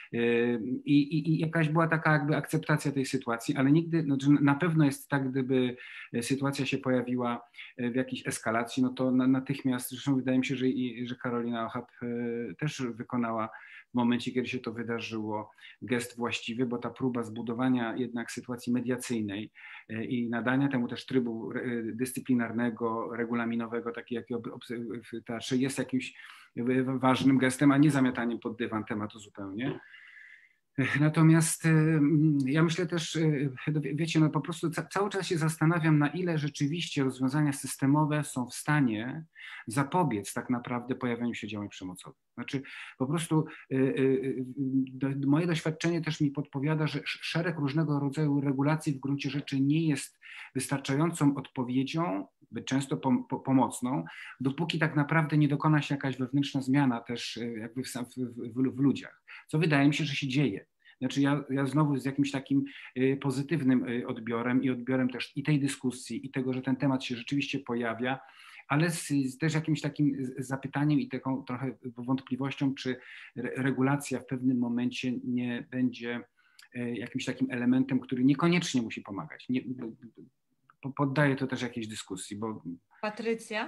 I jakaś była taka jakby akceptacja tej sytuacji, ale nigdy, znaczy na pewno jest tak, gdyby sytuacja się pojawiła w jakiejś eskalacji, no to natychmiast, zresztą wydaje mi się, że Karolina Ochab też wykonała w momencie, kiedy się to wydarzyło, gest właściwy, bo ta próba zbudowania jednak sytuacji mediacyjnej i nadania temu też trybu dyscyplinarnego, regulaminowego, taki jaki w teatrze jest jakimś ważnym gestem, a nie zamiataniem pod dywan tematu zupełnie. Natomiast ja myślę też, wiecie, no po prostu cały czas się zastanawiam, na ile rzeczywiście rozwiązania systemowe są w stanie zapobiec tak naprawdę pojawianiu się działań przemocowych. Znaczy po prostu moje doświadczenie też mi podpowiada, że szereg różnego rodzaju regulacji w gruncie rzeczy nie jest wystarczającą odpowiedzią, często pomocną, dopóki tak naprawdę nie dokona się jakaś wewnętrzna zmiana też jakby w ludziach, co wydaje mi się, że się dzieje. Znaczy ja znowu z jakimś takim pozytywnym odbiorem i odbiorem też i tej dyskusji, i tego, że ten temat się rzeczywiście pojawia, ale z też jakimś takim zapytaniem i taką trochę wątpliwością, czy regulacja w pewnym momencie nie będzie jakimś takim elementem, który niekoniecznie musi pomagać. Poddaję to też jakiejś dyskusji, bo... Patrycja?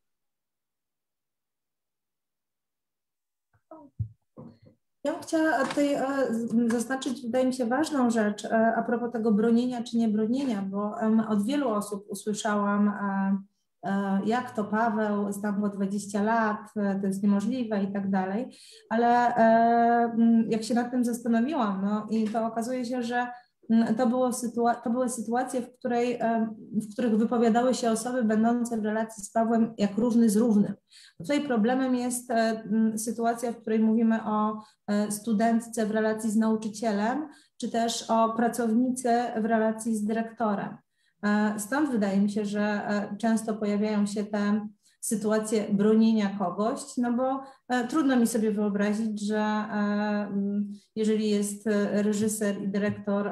Ja bym chciała tutaj zaznaczyć, wydaje mi się, ważną rzecz a propos tego bronienia czy niebronienia, bo od wielu osób usłyszałam, jak to Paweł, znam go 20 lat, to jest niemożliwe i tak dalej, ale jak się nad tym zastanowiłam, no i to okazuje się, że to były sytuacje, w których wypowiadały się osoby będące w relacji z Pawłem jak równy z równym. Tutaj problemem jest sytuacja, w której mówimy o studentce w relacji z nauczycielem, czy też o pracownicy w relacji z dyrektorem. Stąd wydaje mi się, że często pojawiają się te sytuacje bronienia kogoś, no bo trudno mi sobie wyobrazić, że jeżeli jest reżyser i dyrektor,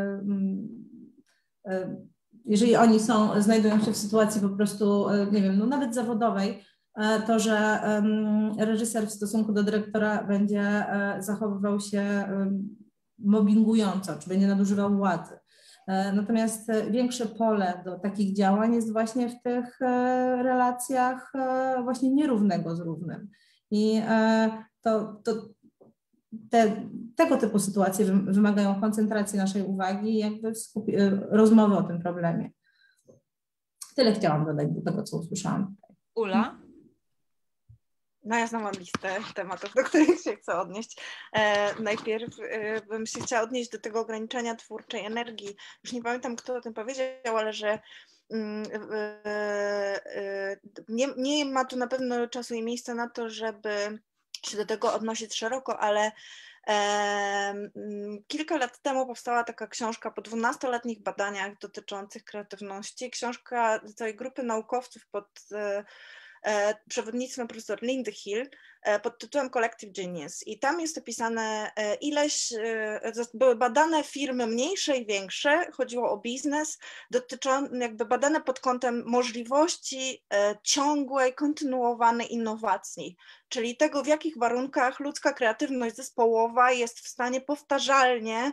jeżeli oni znajdują się w sytuacji po prostu, nie wiem, no nawet zawodowej, to, że reżyser w stosunku do dyrektora będzie zachowywał się mobbingująco, czy będzie nadużywał władzy. Natomiast większe pole do takich działań jest właśnie w tych relacjach właśnie nierównego z równym. I tego typu sytuacje wymagają koncentracji naszej uwagi i jakby rozmowy o tym problemie. Tyle chciałam dodać do tego, co usłyszałam. Ula? No ja znam mam listę tematów, do których się chcę odnieść. Najpierw bym się chciała odnieść do tego ograniczenia twórczej energii. Już nie pamiętam, kto o tym powiedział, ale że nie ma tu na pewno czasu i miejsca na to, żeby się do tego odnosić szeroko, ale kilka lat temu powstała taka książka po 12-letnich badaniach dotyczących kreatywności. Książka całej grupy naukowców pod przewodnictwem profesor Lindy Hill pod tytułem Collective Genius i tam jest opisane były badane firmy mniejsze i większe, chodziło o biznes, jakby badane pod kątem możliwości ciągłej, kontynuowanej innowacji, czyli tego, w jakich warunkach ludzka kreatywność zespołowa jest w stanie powtarzalnie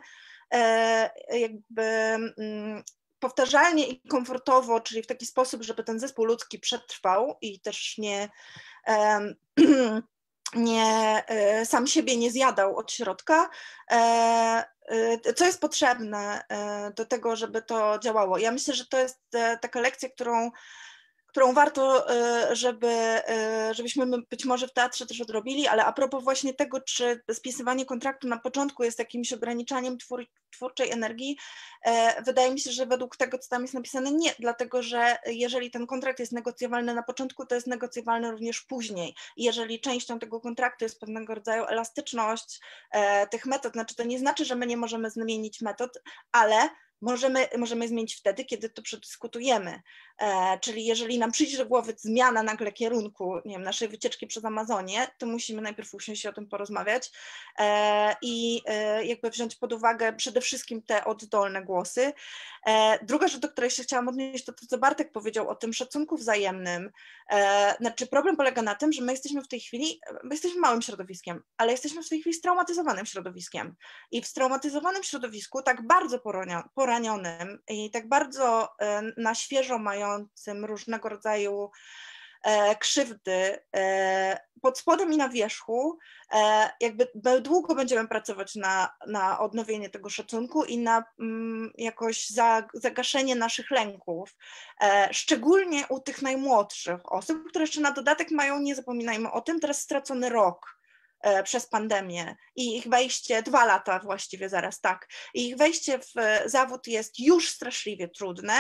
powtarzalnie i komfortowo, czyli w taki sposób, żeby ten zespół ludzki przetrwał i też sam siebie nie zjadał od środka, co jest potrzebne do tego, żeby to działało. Ja myślę, że to jest taka lekcja, którą warto, żebyśmy być może w teatrze też odrobili, ale a propos właśnie tego, czy spisywanie kontraktu na początku jest jakimś ograniczaniem twórczej energii, wydaje mi się, że według tego, co tam jest napisane, nie, dlatego że jeżeli ten kontrakt jest negocjowalny na początku, to jest negocjowalny również później. I jeżeli częścią tego kontraktu jest pewnego rodzaju elastyczność tych metod, to nie znaczy, że my nie możemy zmienić metod, ale możemy zmienić wtedy, kiedy to przedyskutujemy. Czyli jeżeli nam przyjdzie do głowy zmiana nagle kierunku, nie wiem, naszej wycieczki przez Amazonię, to musimy najpierw usiąść i o tym porozmawiać i jakby wziąć pod uwagę przede wszystkim te oddolne głosy. Druga rzecz, do której się chciałam odnieść, to co Bartek powiedział o tym szacunku wzajemnym. Problem polega na tym, że my jesteśmy małym środowiskiem, ale jesteśmy w tej chwili straumatyzowanym środowiskiem. I w straumatyzowanym środowisku, tak bardzo poranionym i tak bardzo na świeżo mającym różnego rodzaju krzywdy pod spodem i na wierzchu, jakby długo będziemy pracować na odnowienie tego szacunku i na jakoś zagaszenie naszych lęków, szczególnie u tych najmłodszych osób, które jeszcze na dodatek mają, nie zapominajmy o tym, teraz stracony rok przez pandemię i ich wejście, 2 lata właściwie zaraz, tak, i ich wejście w zawód jest już straszliwie trudne,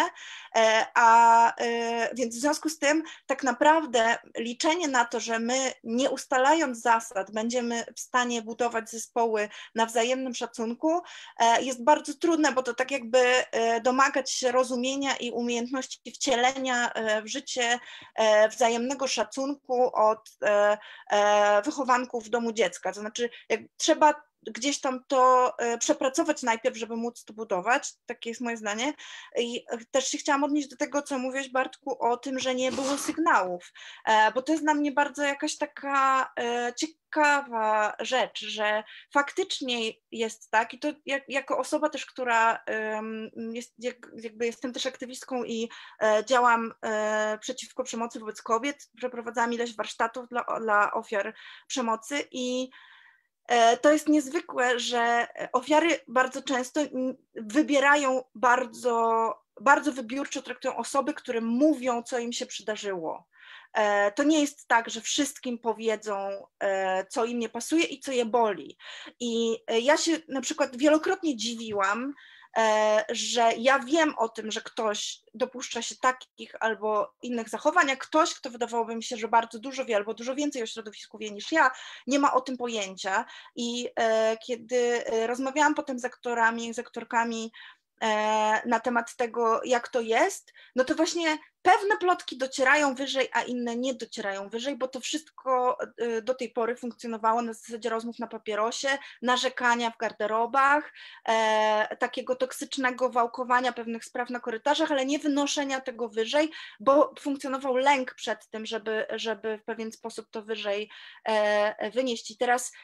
więc w związku z tym tak naprawdę liczenie na to, że my nie ustalając zasad będziemy w stanie budować zespoły na wzajemnym szacunku jest bardzo trudne, bo to tak jakby domagać się rozumienia i umiejętności wcielenia w życie wzajemnego szacunku od wychowanków w domu dziecka, to znaczy trzeba gdzieś tam to przepracować najpierw, żeby móc to budować, takie jest moje zdanie. I też się chciałam odnieść do tego, co mówiłeś, Bartku, o tym, że nie było sygnałów, bo to jest dla mnie bardzo jakaś taka ciekawa rzecz, że faktycznie jest tak i to jako osoba też, która jestem też aktywistką i działam przeciwko przemocy wobec kobiet, przeprowadzałam ileś warsztatów dla ofiar przemocy i to jest niezwykłe, że ofiary bardzo często wybierają bardzo wybiórczo traktują osoby, które mówią, co im się przydarzyło. To nie jest tak, że wszystkim powiedzą, co im nie pasuje i co je boli. I ja się na przykład wielokrotnie dziwiłam, że ja wiem o tym, że ktoś dopuszcza się takich albo innych zachowań, a ktoś, kto wydawałoby mi się, że bardzo dużo wie albo dużo więcej o środowisku wie niż ja, nie ma o tym pojęcia. I kiedy rozmawiałam potem z aktorami, z aktorkami na temat tego, jak to jest, no to właśnie pewne plotki docierają wyżej, a inne nie docierają wyżej, bo to wszystko do tej pory funkcjonowało na zasadzie rozmów na papierosie, narzekania w garderobach, takiego toksycznego wałkowania pewnych spraw na korytarzach, ale nie wynoszenia tego wyżej, bo funkcjonował lęk przed tym, żeby w pewien sposób to wyżej wynieść. I teraz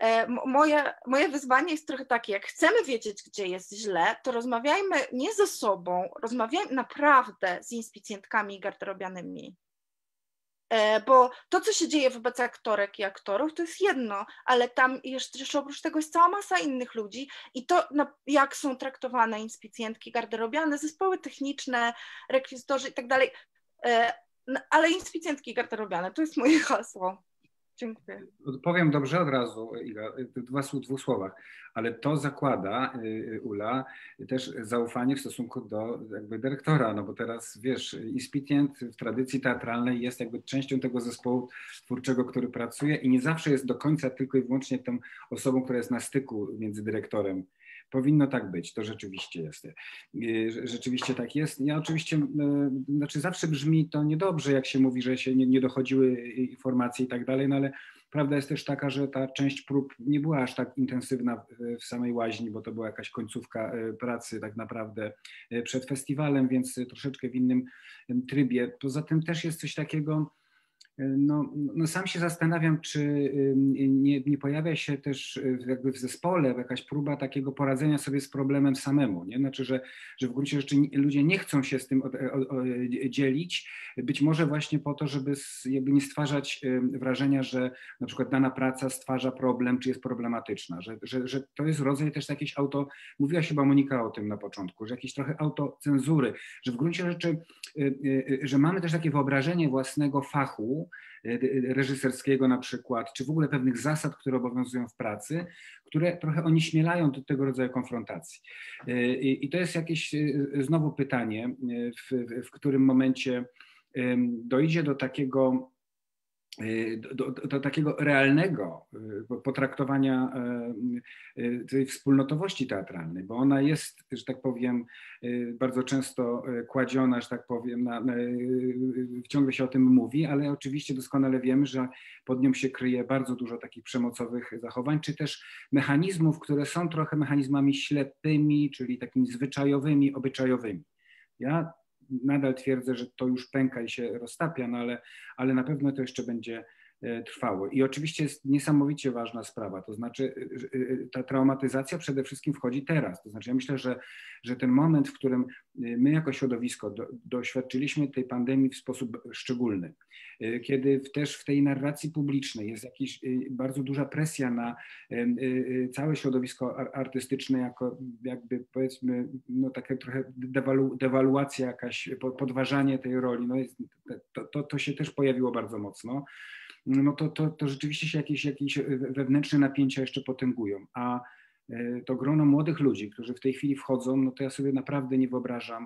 moje wyzwanie jest trochę takie, jak chcemy wiedzieć, gdzie jest źle, to rozmawiajmy nie ze sobą, rozmawiajmy naprawdę z inspicjentkami i garderobianymi. Bo to, co się dzieje wobec aktorek i aktorów, to jest jedno, ale tam jeszcze oprócz tego jest cała masa innych ludzi i to, jak są traktowane inspicjentki, garderobiane, zespoły techniczne, rekwizytorzy i tak dalej, ale inspicjentki garderobiane, to jest moje hasło. Dziękuję. Powiem dobrze od razu, Iga, w dwóch słowach, ale to zakłada, Ula, też zaufanie w stosunku do jakby dyrektora, no bo teraz wiesz, inspicjent w tradycji teatralnej jest jakby częścią tego zespołu twórczego, który pracuje i nie zawsze jest do końca tylko i wyłącznie tą osobą, która jest na styku między dyrektorem powinno tak być, to rzeczywiście jest. Rzeczywiście tak jest. Ja oczywiście, znaczy zawsze brzmi to niedobrze, jak się mówi, że się nie dochodziły informacje i tak dalej, no ale prawda jest też taka, że ta część prób nie była aż tak intensywna w samej Łaźni, bo to była jakaś końcówka pracy tak naprawdę przed festiwalem, więc troszeczkę w innym trybie. Poza tym też jest coś takiego, no sam się zastanawiam, czy nie pojawia się też jakby w zespole jakaś próba takiego poradzenia sobie z problemem samemu, nie? Znaczy, że w gruncie rzeczy ludzie nie chcą się z tym dzielić, być może właśnie po to, żeby jakby nie stwarzać wrażenia, że na przykład dana praca stwarza problem, czy jest problematyczna, że to jest rodzaj też jakiejś mówiłaś chyba Monika o tym na początku, że jakiejś trochę autocenzury, że w gruncie rzeczy, że mamy też takie wyobrażenie własnego fachu, reżyserskiego na przykład, czy w ogóle pewnych zasad, które obowiązują w pracy, które trochę onieśmielają do tego rodzaju konfrontacji. I to jest jakieś znowu pytanie, w którym momencie dojdzie do takiego realnego potraktowania tej wspólnotowości teatralnej, bo ona jest, że tak powiem, bardzo często kładziona, że tak powiem, ciągle się o tym mówi, ale oczywiście doskonale wiemy, że pod nią się kryje bardzo dużo takich przemocowych zachowań, czy też mechanizmów, które są trochę mechanizmami ślepymi, czyli takimi zwyczajowymi, obyczajowymi. Ja nadal twierdzę, że to już pęka i się roztapia, no ale na pewno to jeszcze będzie trwało. I oczywiście jest niesamowicie ważna sprawa, to znaczy ta traumatyzacja przede wszystkim wchodzi teraz. To znaczy ja myślę, że ten moment, w którym my jako środowisko doświadczyliśmy tej pandemii w sposób szczególny, kiedy też w tej narracji publicznej jest jakaś bardzo duża presja na całe środowisko artystyczne, jako jakby powiedzmy, no taka trochę dewaluacja jakaś, podważanie tej roli, no jest, to się też pojawiło bardzo mocno. No to rzeczywiście się jakieś wewnętrzne napięcia jeszcze potęgują, a to grono młodych ludzi, którzy w tej chwili wchodzą, no to ja sobie naprawdę nie wyobrażam,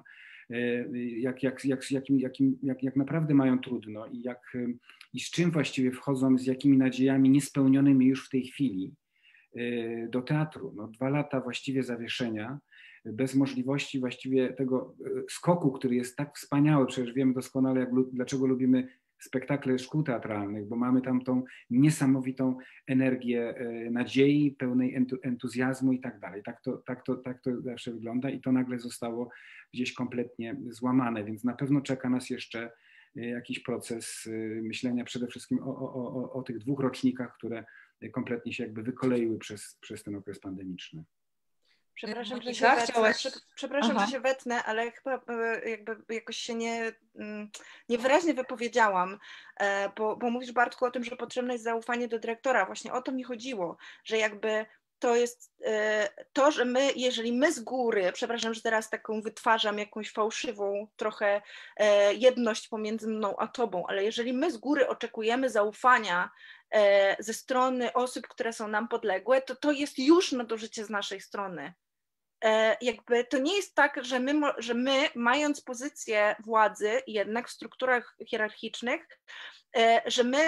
jak naprawdę mają trudno i z czym właściwie wchodzą, z jakimi nadziejami niespełnionymi już w tej chwili do teatru. No 2 lata właściwie zawieszenia, bez możliwości właściwie tego skoku, który jest tak wspaniały, przecież wiemy doskonale, dlaczego lubimy spektakle szkół teatralnych, bo mamy tam tą niesamowitą energię nadziei, pełnej entuzjazmu i tak dalej. Tak to zawsze wygląda i to nagle zostało gdzieś kompletnie złamane, więc na pewno czeka nas jeszcze jakiś proces myślenia przede wszystkim o tych 2 rocznikach, które kompletnie się jakby wykoleiły przez ten okres pandemiczny. Przepraszam, że się wetnę, ale chyba jakby jakoś się niewyraźnie wypowiedziałam, bo mówisz, Bartku, o tym, że potrzebne jest zaufanie do dyrektora. Właśnie o to mi chodziło, że jakby to jest to, że jeżeli my z góry, przepraszam, że teraz taką wytwarzam jakąś fałszywą trochę jedność pomiędzy mną a tobą, ale jeżeli my z góry oczekujemy zaufania ze strony osób, które są nam podległe, to jest już nadużycie z naszej strony. Jakby to nie jest tak, że my mając pozycję władzy jednak w strukturach hierarchicznych, że my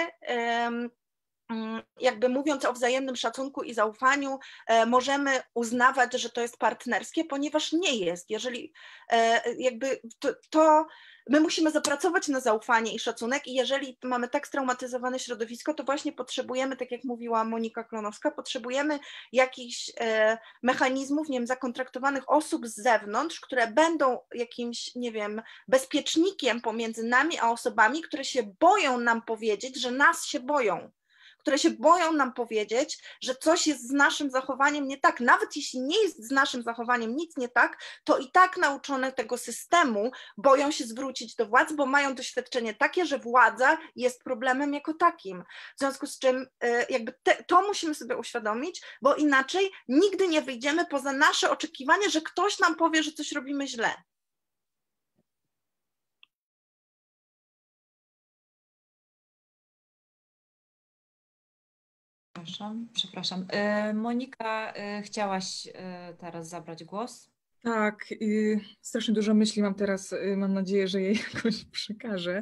jakby mówiąc o wzajemnym szacunku i zaufaniu, możemy uznawać, że to jest partnerskie, ponieważ nie jest. Jeżeli jakby to my musimy zapracować na zaufanie i szacunek i jeżeli mamy tak straumatyzowane środowisko, to właśnie potrzebujemy, tak jak mówiła Monika Klonowska, potrzebujemy jakichś mechanizmów, nie wiem, zakontraktowanych osób z zewnątrz, które będą jakimś, nie wiem, bezpiecznikiem pomiędzy nami a osobami, które się boją nam powiedzieć, że nas się boją, które się boją nam powiedzieć, że coś jest z naszym zachowaniem nie tak. Nawet jeśli nie jest z naszym zachowaniem nic nie tak, to i tak nauczone tego systemu boją się zwrócić do władz, bo mają doświadczenie takie, że władza jest problemem jako takim. W związku z czym jakby to musimy sobie uświadomić, bo inaczej nigdy nie wyjdziemy poza nasze oczekiwanie, że ktoś nam powie, że coś robimy źle. Przepraszam. Monika, chciałaś teraz zabrać głos? Tak, strasznie dużo myśli mam teraz, mam nadzieję, że je jakoś przekażę.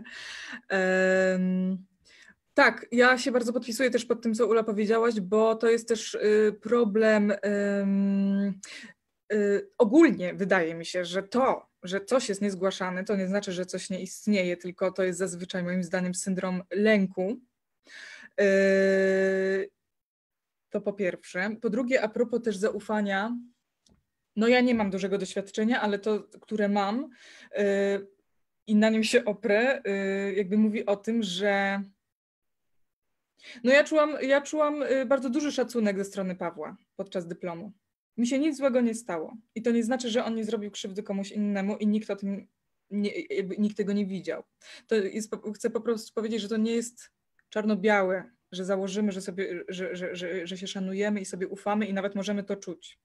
Tak, ja się bardzo podpisuję też pod tym, co Ula powiedziałaś, bo to jest też problem ogólnie wydaje mi się, że to, że coś jest niezgłaszane, to nie znaczy, że coś nie istnieje, tylko to jest zazwyczaj moim zdaniem syndrom lęku. To po pierwsze. Po drugie, a propos też zaufania, no ja nie mam dużego doświadczenia, ale to, które mam i na nim się oprę, jakby mówi o tym, że no ja czułam bardzo duży szacunek ze strony Pawła podczas dyplomu. Mi się nic złego nie stało. I to nie znaczy, że on nie zrobił krzywdy komuś innemu i nikt o tym nikt tego nie widział. Chcę po prostu powiedzieć, że to nie jest czarno-białe, że założymy, że się szanujemy i sobie ufamy i nawet możemy to czuć.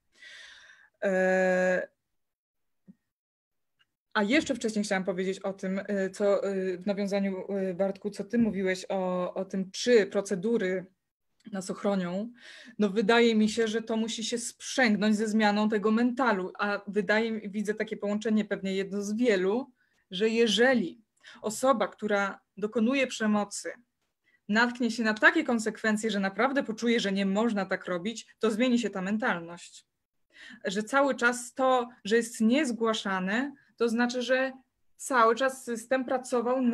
A jeszcze wcześniej chciałam powiedzieć o tym, co w nawiązaniu, Bartku, co ty mówiłeś o tym, czy procedury nas ochronią. No wydaje mi się, że to musi się sprzęgnąć ze zmianą tego mentalu, a widzę takie połączenie, pewnie jedno z wielu, że jeżeli osoba, która dokonuje przemocy, natknie się na takie konsekwencje, że naprawdę poczuje, że nie można tak robić, to zmieni się ta mentalność. Że cały czas to, że jest niezgłaszane, to znaczy, że cały czas system pracował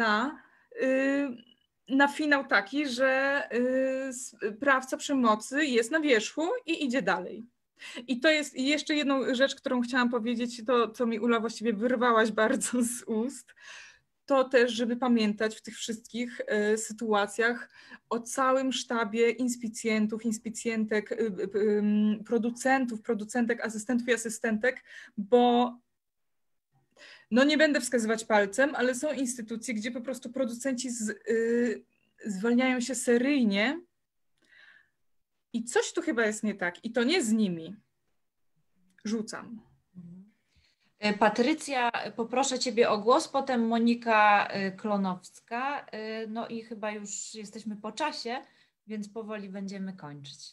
na finał taki, że sprawca przemocy jest na wierzchu i idzie dalej. I to jest jeszcze jedną rzecz, którą chciałam powiedzieć, to co mi, Ula, właściwie wyrwałaś bardzo z ust, to też, żeby pamiętać w tych wszystkich sytuacjach o całym sztabie inspicjentów, inspicjentek, producentów, producentek, asystentów i asystentek, bo no nie będę wskazywać palcem, ale są instytucje, gdzie po prostu producenci zwalniają się seryjnie i coś tu chyba jest nie tak i to nie z nimi. Rzucam. Patrycja, poproszę Ciebie o głos, potem Monika Klonowska, no i chyba już jesteśmy po czasie, więc powoli będziemy kończyć.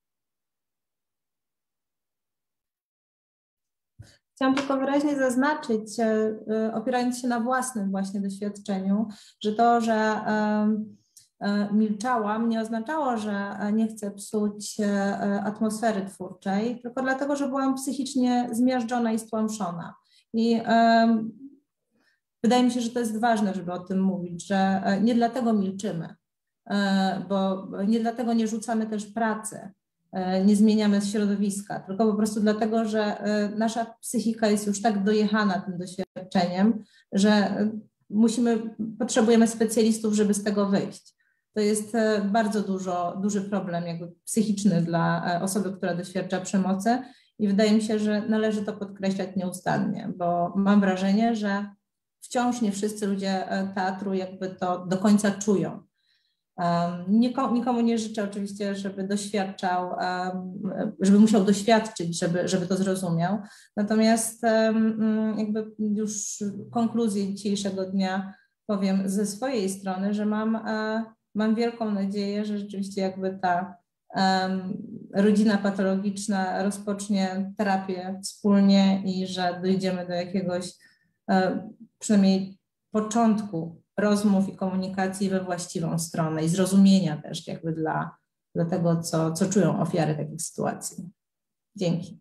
Chciałam tylko wyraźnie zaznaczyć, opierając się na własnym właśnie doświadczeniu, że to, że milczałam, nie oznaczało, że nie chcę psuć atmosfery twórczej, tylko dlatego, że byłam psychicznie zmiażdżona i stłamszona. I wydaje mi się, że to jest ważne, żeby o tym mówić, że nie dlatego milczymy, bo nie dlatego nie rzucamy też pracy, nie zmieniamy środowiska, tylko po prostu dlatego, że nasza psychika jest już tak dojechana tym doświadczeniem, że potrzebujemy specjalistów, żeby z tego wyjść. To jest bardzo duży problem jakby psychiczny dla osoby, która doświadcza przemocy i wydaje mi się, że należy to podkreślać nieustannie, bo mam wrażenie, że wciąż nie wszyscy ludzie teatru jakby to do końca czują. Nikomu nie życzę oczywiście, żeby doświadczał, żeby musiał doświadczyć, żeby to zrozumiał. Natomiast jakby już konkluzję dzisiejszego dnia powiem ze swojej strony, że mam wielką nadzieję, że rzeczywiście jakby ta rodzina patologiczna rozpocznie terapię wspólnie i że dojdziemy do jakiegoś przynajmniej początku rozmów i komunikacji we właściwą stronę i zrozumienia też jakby dla tego, co czują ofiary takich sytuacji. Dzięki.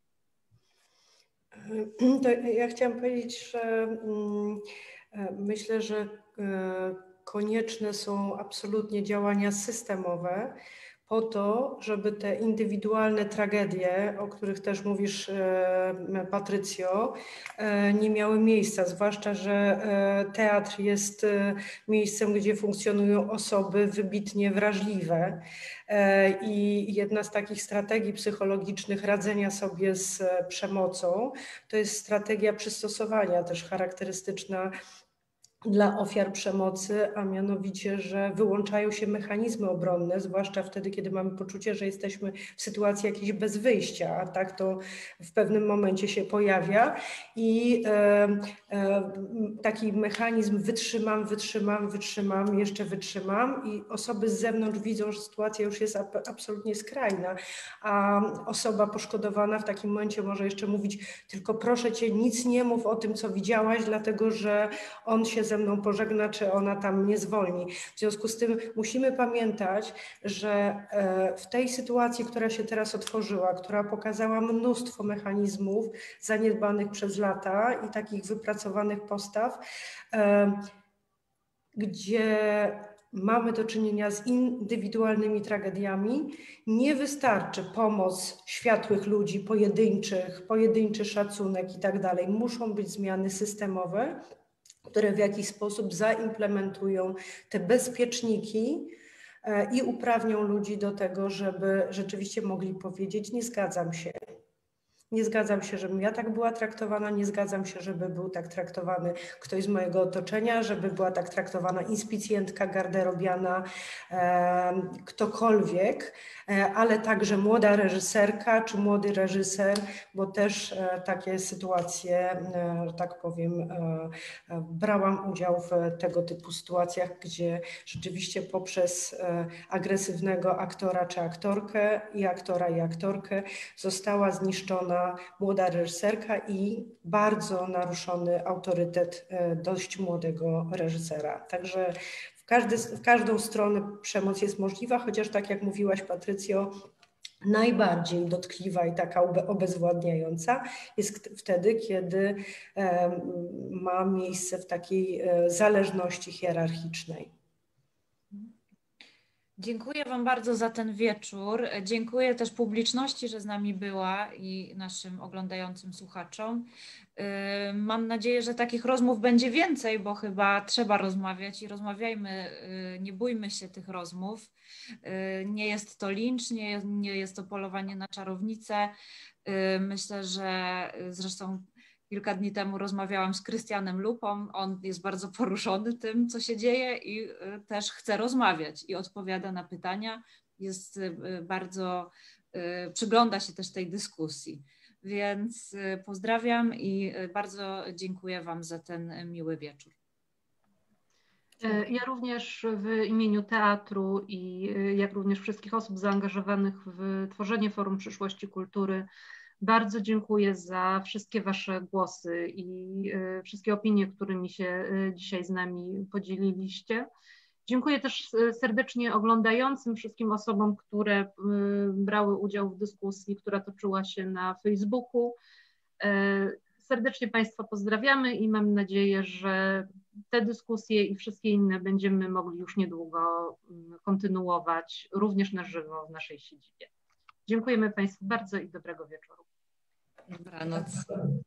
To ja chciałam powiedzieć, że myślę, że konieczne są absolutnie działania systemowe po to, żeby te indywidualne tragedie, o których też mówisz, Patrycjo, nie miały miejsca, zwłaszcza, że teatr jest miejscem, gdzie funkcjonują osoby wybitnie wrażliwe i jedna z takich strategii psychologicznych radzenia sobie z przemocą to jest strategia przystosowania, też charakterystyczna dla ofiar przemocy, a mianowicie, że wyłączają się mechanizmy obronne, zwłaszcza wtedy, kiedy mamy poczucie, że jesteśmy w sytuacji jakiejś bez wyjścia, a tak to w pewnym momencie się pojawia i taki mechanizm wytrzymam, jeszcze wytrzymam i osoby z zewnątrz widzą, że sytuacja już jest absolutnie skrajna, a osoba poszkodowana w takim momencie może jeszcze mówić, tylko proszę Cię, nic nie mów o tym, co widziałaś, dlatego że on się ze ze mną pożegna, czy ona tam mnie zwolni. W związku z tym musimy pamiętać, że w tej sytuacji, która się teraz otworzyła, która pokazała mnóstwo mechanizmów zaniedbanych przez lata i takich wypracowanych postaw, gdzie mamy do czynienia z indywidualnymi tragediami, nie wystarczy pomoc światłych ludzi, pojedynczy szacunek i tak dalej. Muszą być zmiany systemowe, które w jakiś sposób zaimplementują te bezpieczniki i uprawnią ludzi do tego, żeby rzeczywiście mogli powiedzieć: nie zgadzam się. Nie zgadzam się, żebym ja tak była traktowana, nie zgadzam się, żeby był tak traktowany ktoś z mojego otoczenia, żeby była tak traktowana inspicjentka, garderobiana, ktokolwiek, ale także młoda reżyserka czy młody reżyser, bo też takie sytuacje, że tak powiem, brałam udział w tego typu sytuacjach, gdzie rzeczywiście poprzez agresywnego aktora czy aktorkę i aktorkę została zniszczona młoda reżyserka i bardzo naruszony autorytet dość młodego reżysera. Także w każdą stronę przemoc jest możliwa, chociaż tak jak mówiłaś, Patrycjo, najbardziej dotkliwa i taka obezwładniająca jest wtedy, kiedy ma miejsce w takiej zależności hierarchicznej. Dziękuję Wam bardzo za ten wieczór. Dziękuję też publiczności, że z nami była i naszym oglądającym słuchaczom. Mam nadzieję, że takich rozmów będzie więcej, bo chyba trzeba rozmawiać i rozmawiajmy, nie bójmy się tych rozmów. Nie jest to lincz, nie jest to polowanie na czarownicę. Myślę, że zresztą kilka dni temu rozmawiałam z Krystianem Lupą. On jest bardzo poruszony tym, co się dzieje i też chce rozmawiać i odpowiada na pytania. Jest bardzo, przygląda się też tej dyskusji. Więc pozdrawiam i bardzo dziękuję Wam za ten miły wieczór. Ja również w imieniu teatru i jak również wszystkich osób zaangażowanych w tworzenie Forum Przyszłości Kultury bardzo dziękuję za wszystkie Wasze głosy i wszystkie opinie, którymi się dzisiaj z nami podzieliliście. Dziękuję też serdecznie oglądającym, wszystkim osobom, które brały udział w dyskusji, która toczyła się na Facebooku. Serdecznie Państwa pozdrawiamy i mam nadzieję, że te dyskusje i wszystkie inne będziemy mogli już niedługo kontynuować również na żywo w naszej siedzibie. Dziękujemy Państwu bardzo i dobrego wieczoru. Dobranoc.